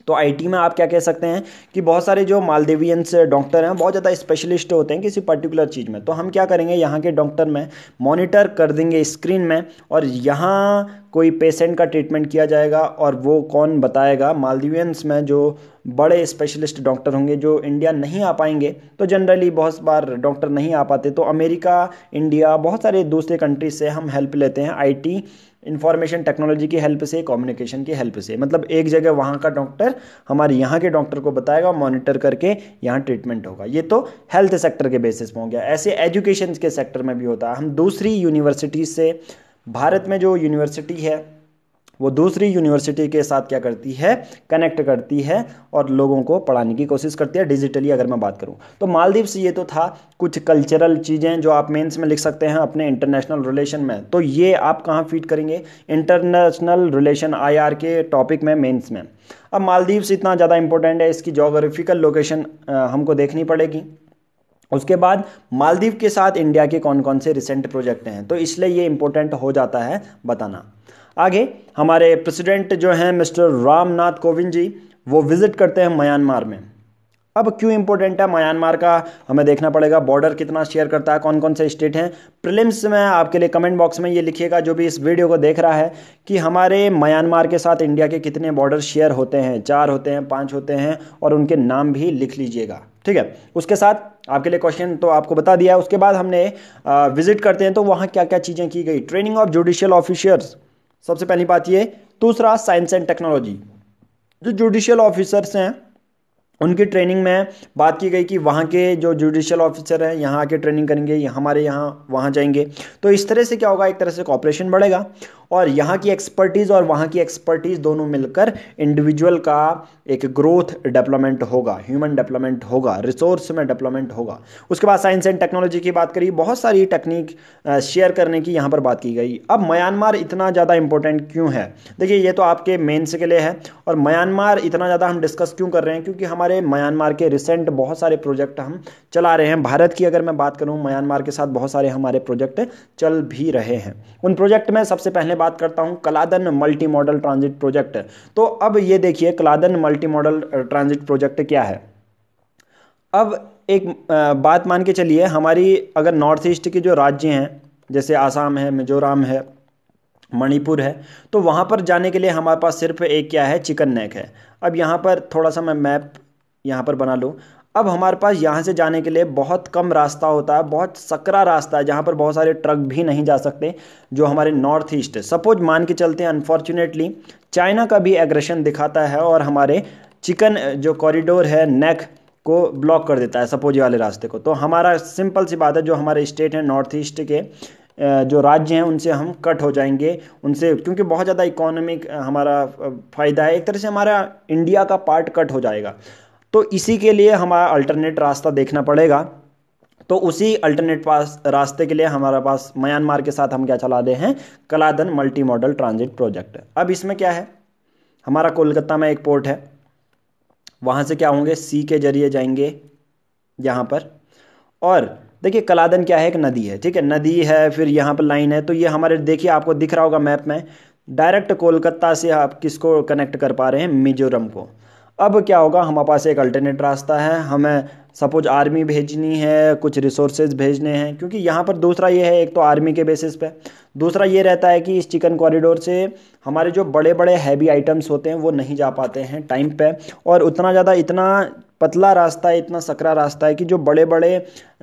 तो आईटी में आप क्या कह सकते हैं कि बहुत सारे जो मालदीवियंस डॉक्टर हैं बहुत ज़्यादा स्पेशलिस्ट होते हैं किसी पर्टिकुलर चीज़ में। तो हम क्या करेंगे, यहाँ के डॉक्टर में मॉनिटर कर देंगे स्क्रीन में, और यहाँ कोई पेशेंट का ट्रीटमेंट किया जाएगा, और वो कौन बताएगा, मालदीवियंस में जो बड़े स्पेशलिस्ट डॉक्टर होंगे जो इंडिया नहीं आ पाएंगे। तो जनरली बहुत बार डॉक्टर नहीं आ पाते, तो अमेरिका, इंडिया, बहुत सारे दूसरे कंट्रीज से हम हेल्प लेते हैं आईटी, इंफॉर्मेशन टेक्नोलॉजी की हेल्प से, कम्युनिकेशन की हेल्प से। मतलब एक जगह वहाँ का डॉक्टर हमारे यहाँ के डॉक्टर को बताएगा, मॉनिटर करके यहाँ ट्रीटमेंट होगा। ये तो हेल्थ सेक्टर के बेसिस पे हो गया। ऐसे एजुकेशन के सेक्टर में भी होता है। हम दूसरी यूनिवर्सिटी से, भारत में जो यूनिवर्सिटी है वो दूसरी यूनिवर्सिटी के साथ क्या करती है, कनेक्ट करती है और लोगों को पढ़ाने की कोशिश करती है डिजिटली। अगर मैं बात करूं तो मालदीव से, ये तो था कुछ कल्चरल चीज़ें जो आप मेंस में लिख सकते हैं अपने इंटरनेशनल रिलेशन में। तो ये आप कहाँ फीड करेंगे, इंटरनेशनल रिलेशन आईआर के टॉपिक में, मेंस में। अब मालदीव से इतना ज़्यादा इंपॉर्टेंट है, इसकी जोग्राफिकल लोकेशन हमको देखनी पड़ेगी। उसके बाद मालदीव के साथ इंडिया के कौन कौन से रिसेंट प्रोजेक्ट हैं, तो इसलिए ये इंपॉर्टेंट हो जाता है बताना। आगे हमारे प्रेसिडेंट जो हैं मिस्टर रामनाथ कोविंद जी, वो विजिट करते हैं म्यांमार में। अब क्यों इंपॉर्टेंट है म्यांमार का, हमें देखना पड़ेगा बॉर्डर कितना शेयर करता है, कौन कौन से स्टेट हैं। प्रीलिम्स में आपके लिए कमेंट बॉक्स में ये लिखिएगा जो भी इस वीडियो को देख रहा है, कि हमारे म्यांमार के साथ इंडिया के कितने बॉर्डर शेयर होते हैं, चार होते हैं, पाँच होते हैं, और उनके नाम भी लिख लीजिएगा, ठीक है। उसके साथ आपके लिए क्वेश्चन तो आपको बता दिया। उसके बाद हमने विजिट करते हैं तो वहाँ क्या क्या चीज़ें की गई, ट्रेनिंग ऑफ जुडिशियल ऑफिसर्स, सबसे पहली बात ये। दूसरा साइंस एंड टेक्नोलॉजी, जो जुडिशियल ऑफिसर्स हैं उनकी ट्रेनिंग में बात की गई कि वहाँ के जो जुडिशियल ऑफिसर हैं यहाँ आके ट्रेनिंग करेंगे, हमारे यहाँ वहाँ जाएंगे। तो इस तरह से क्या होगा, एक तरह से कॉपरेशन बढ़ेगा, और यहाँ की एक्सपर्टीज़ और वहाँ की एक्सपर्टीज़ दोनों मिलकर इंडिविजुअल का एक ग्रोथ डेवलपमेंट होगा, ह्यूमन डेवलपमेंट होगा, रिसोर्स में डेवलपमेंट होगा। उसके बाद साइंस एंड टेक्नोलॉजी की बात करी, बहुत सारी टेक्निक शेयर करने की यहाँ पर बात की गई। अब म्यांमार इतना ज़्यादा इंपॉर्टेंट क्यों है, देखिए ये तो आपके मेंस के लिए है, और म्यांमार इतना ज़्यादा हम डिस्कस क्यों कर रहे हैं, क्योंकि हमारे म्यांमार के रिसेंट बहुत सारे प्रोजेक्ट हम चला रहे हैं। भारत की अगर मैं बात करूं, म्यांमार के साथ बहुत सारे हमारे प्रोजेक्ट चल भी रहे हैं। उन प्रोजेक्ट में सबसे पहले बात करता हूं Kaladan multi modal transit project. तो अब ये देखिए Kaladan multi modal transit project क्या है। अब एक बात मान के चलिए, हमारी अगर नॉर्थ ईस्ट के जो राज्य हैं जैसे आसाम है, मिजोरम है, मणिपुर है, तो वहाँ पर जाने के लिए हमारे पास सिर्फ एक क्या है, चिकन नेक है। अब यहाँ पर थोड़ा सा मैं मैप यहाँ पर बना लूँ। अब हमारे पास यहाँ से जाने के लिए बहुत कम रास्ता होता है, बहुत सकरा रास्ता है, जहाँ पर बहुत सारे ट्रक भी नहीं जा सकते, जो हमारे नॉर्थ ईस्ट है। सपोज मान के चलते हैं अनफॉर्चुनेटली चाइना का भी एग्रेशन दिखाता है और हमारे चिकन जो कॉरिडोर है, नेक को ब्लॉक कर देता है, सपोज वाले रास्ते को। तो हमारा सिंपल सी बात है, जो हमारे स्टेट हैं नॉर्थ ईस्ट के जो राज्य हैं उनसे हम कट हो जाएंगे उनसे, क्योंकि बहुत ज़्यादा इकोनॉमिक हमारा फ़ायदा है, एक तरह से हमारा इंडिया का पार्ट कट हो जाएगा। तो इसी के लिए हमारा अल्टरनेट रास्ता देखना पड़ेगा। तो उसी अल्टरनेट पास रास्ते के लिए हमारे पास म्यांमार के साथ हम क्या चला रहे हैं, Kaladan multi modal transit project. अब इसमें क्या है, हमारा कोलकाता में एक पोर्ट है, वहाँ से क्या होंगे, सी के जरिए जाएंगे यहाँ पर। और देखिए कलादन क्या है, एक नदी है, ठीक है, नदी है, फिर यहाँ पर लाइन है। तो ये हमारे देखिए आपको दिख रहा होगा मैप में, डायरेक्ट कोलकाता से आप किसको कनेक्ट कर पा रहे हैं, मिजोरम को। अब क्या होगा, हमारे पास एक अल्टरनेट रास्ता है, हमें सपोज आर्मी भेजनी है, कुछ रिसोर्सेज भेजने हैं, क्योंकि यहाँ पर दूसरा ये है, एक तो आर्मी के बेसिस पे, दूसरा ये रहता है कि इस चिकन कॉरिडोर से हमारे जो बड़े बड़े हैवी आइटम्स होते हैं वो नहीं जा पाते हैं टाइम पे, और उतना ज़्यादा इतना पतला रास्ता है, इतना सकरा रास्ता है कि जो बड़े बड़े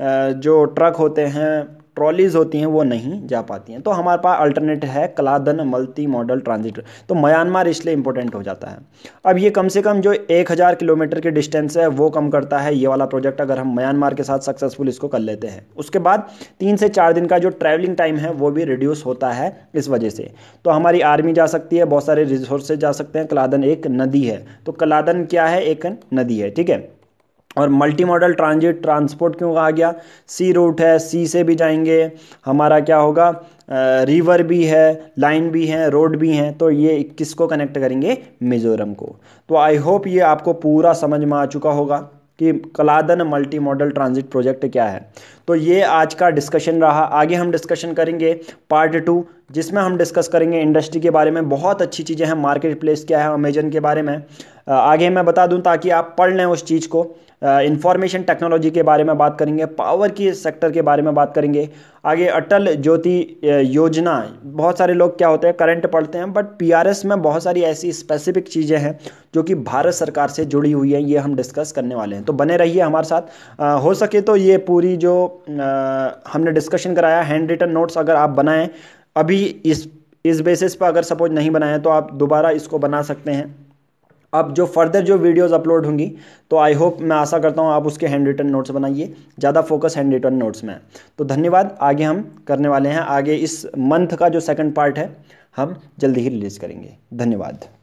जो ट्रक होते हैं, ट्रॉलीज होती हैं, वो नहीं जा पाती हैं। तो हमारे पास अल्टरनेट है कलादन मल्टी मॉडल ट्रांजिट। तो म्यांमार इसलिए इंपॉर्टेंट हो जाता है। अब ये कम से कम जो एक हज़ार किलोमीटर की डिस्टेंस है वो कम करता है ये वाला प्रोजेक्ट, अगर हम म्यांमार के साथ सक्सेसफुल इसको कर लेते हैं। उसके बाद तीन से चार दिन का जो ट्रैवलिंग टाइम है वो भी रिड्यूस होता है इस वजह से। तो हमारी आर्मी जा सकती है, बहुत सारे रिसोर्सेज जा सकते हैं। कलादन एक नदी है, तो कलादन क्या है, एक नदी है, ठीक है। और मल्टी मॉडल ट्रांजिट ट्रांसपोर्ट क्यों कहा गया, सी रूट है, सी से भी जाएंगे, हमारा क्या होगा, रिवर भी है, लाइन भी है, रोड भी हैं। तो ये किसको कनेक्ट करेंगे, मिजोरम को। तो आई होप ये आपको पूरा समझ में आ चुका होगा कि Kaladan multi modal transit project क्या है। तो ये आज का डिस्कशन रहा, आगे हम डिस्कशन करेंगे पार्ट टू जिसमें हम डिस्कस करेंगे इंडस्ट्री के बारे में, बहुत अच्छी चीज़ें हैं, मार्केट प्लेस क्या है अमेजन के बारे में आगे मैं बता दूं ताकि आप पढ़ लें उस चीज़ को। इंफॉर्मेशन टेक्नोलॉजी के बारे में बात करेंगे, पावर की सेक्टर के बारे में बात करेंगे, आगे अटल ज्योति योजना। बहुत सारे लोग क्या होते हैं करंट पढ़ते हैं, बट पीआरएस में बहुत सारी ऐसी स्पेसिफिक चीज़ें हैं जो कि भारत सरकार से जुड़ी हुई हैं, ये हम डिस्कस करने वाले हैं। तो बने रहिए हमारे साथ। आ, हो सके तो ये पूरी जो आ, हमने डिस्कशन कराया हैंड रिटन नोट्स अगर आप बनाएं अभी इस इस बेसिस पर, अगर सपोज नहीं बनाए तो आप दोबारा इसको बना सकते हैं। अब जो फर्दर जो वीडियोस अपलोड होंगी तो आई होप, मैं आशा करता हूँ आप उसके हैंड रिटन नोट्स बनाइए, ज़्यादा फोकस हैंड रिटन नोट्स में है। तो धन्यवाद। आगे हम करने वाले हैं, आगे इस मंथ का जो सेकंड पार्ट है हम जल्दी ही रिलीज़ करेंगे। धन्यवाद।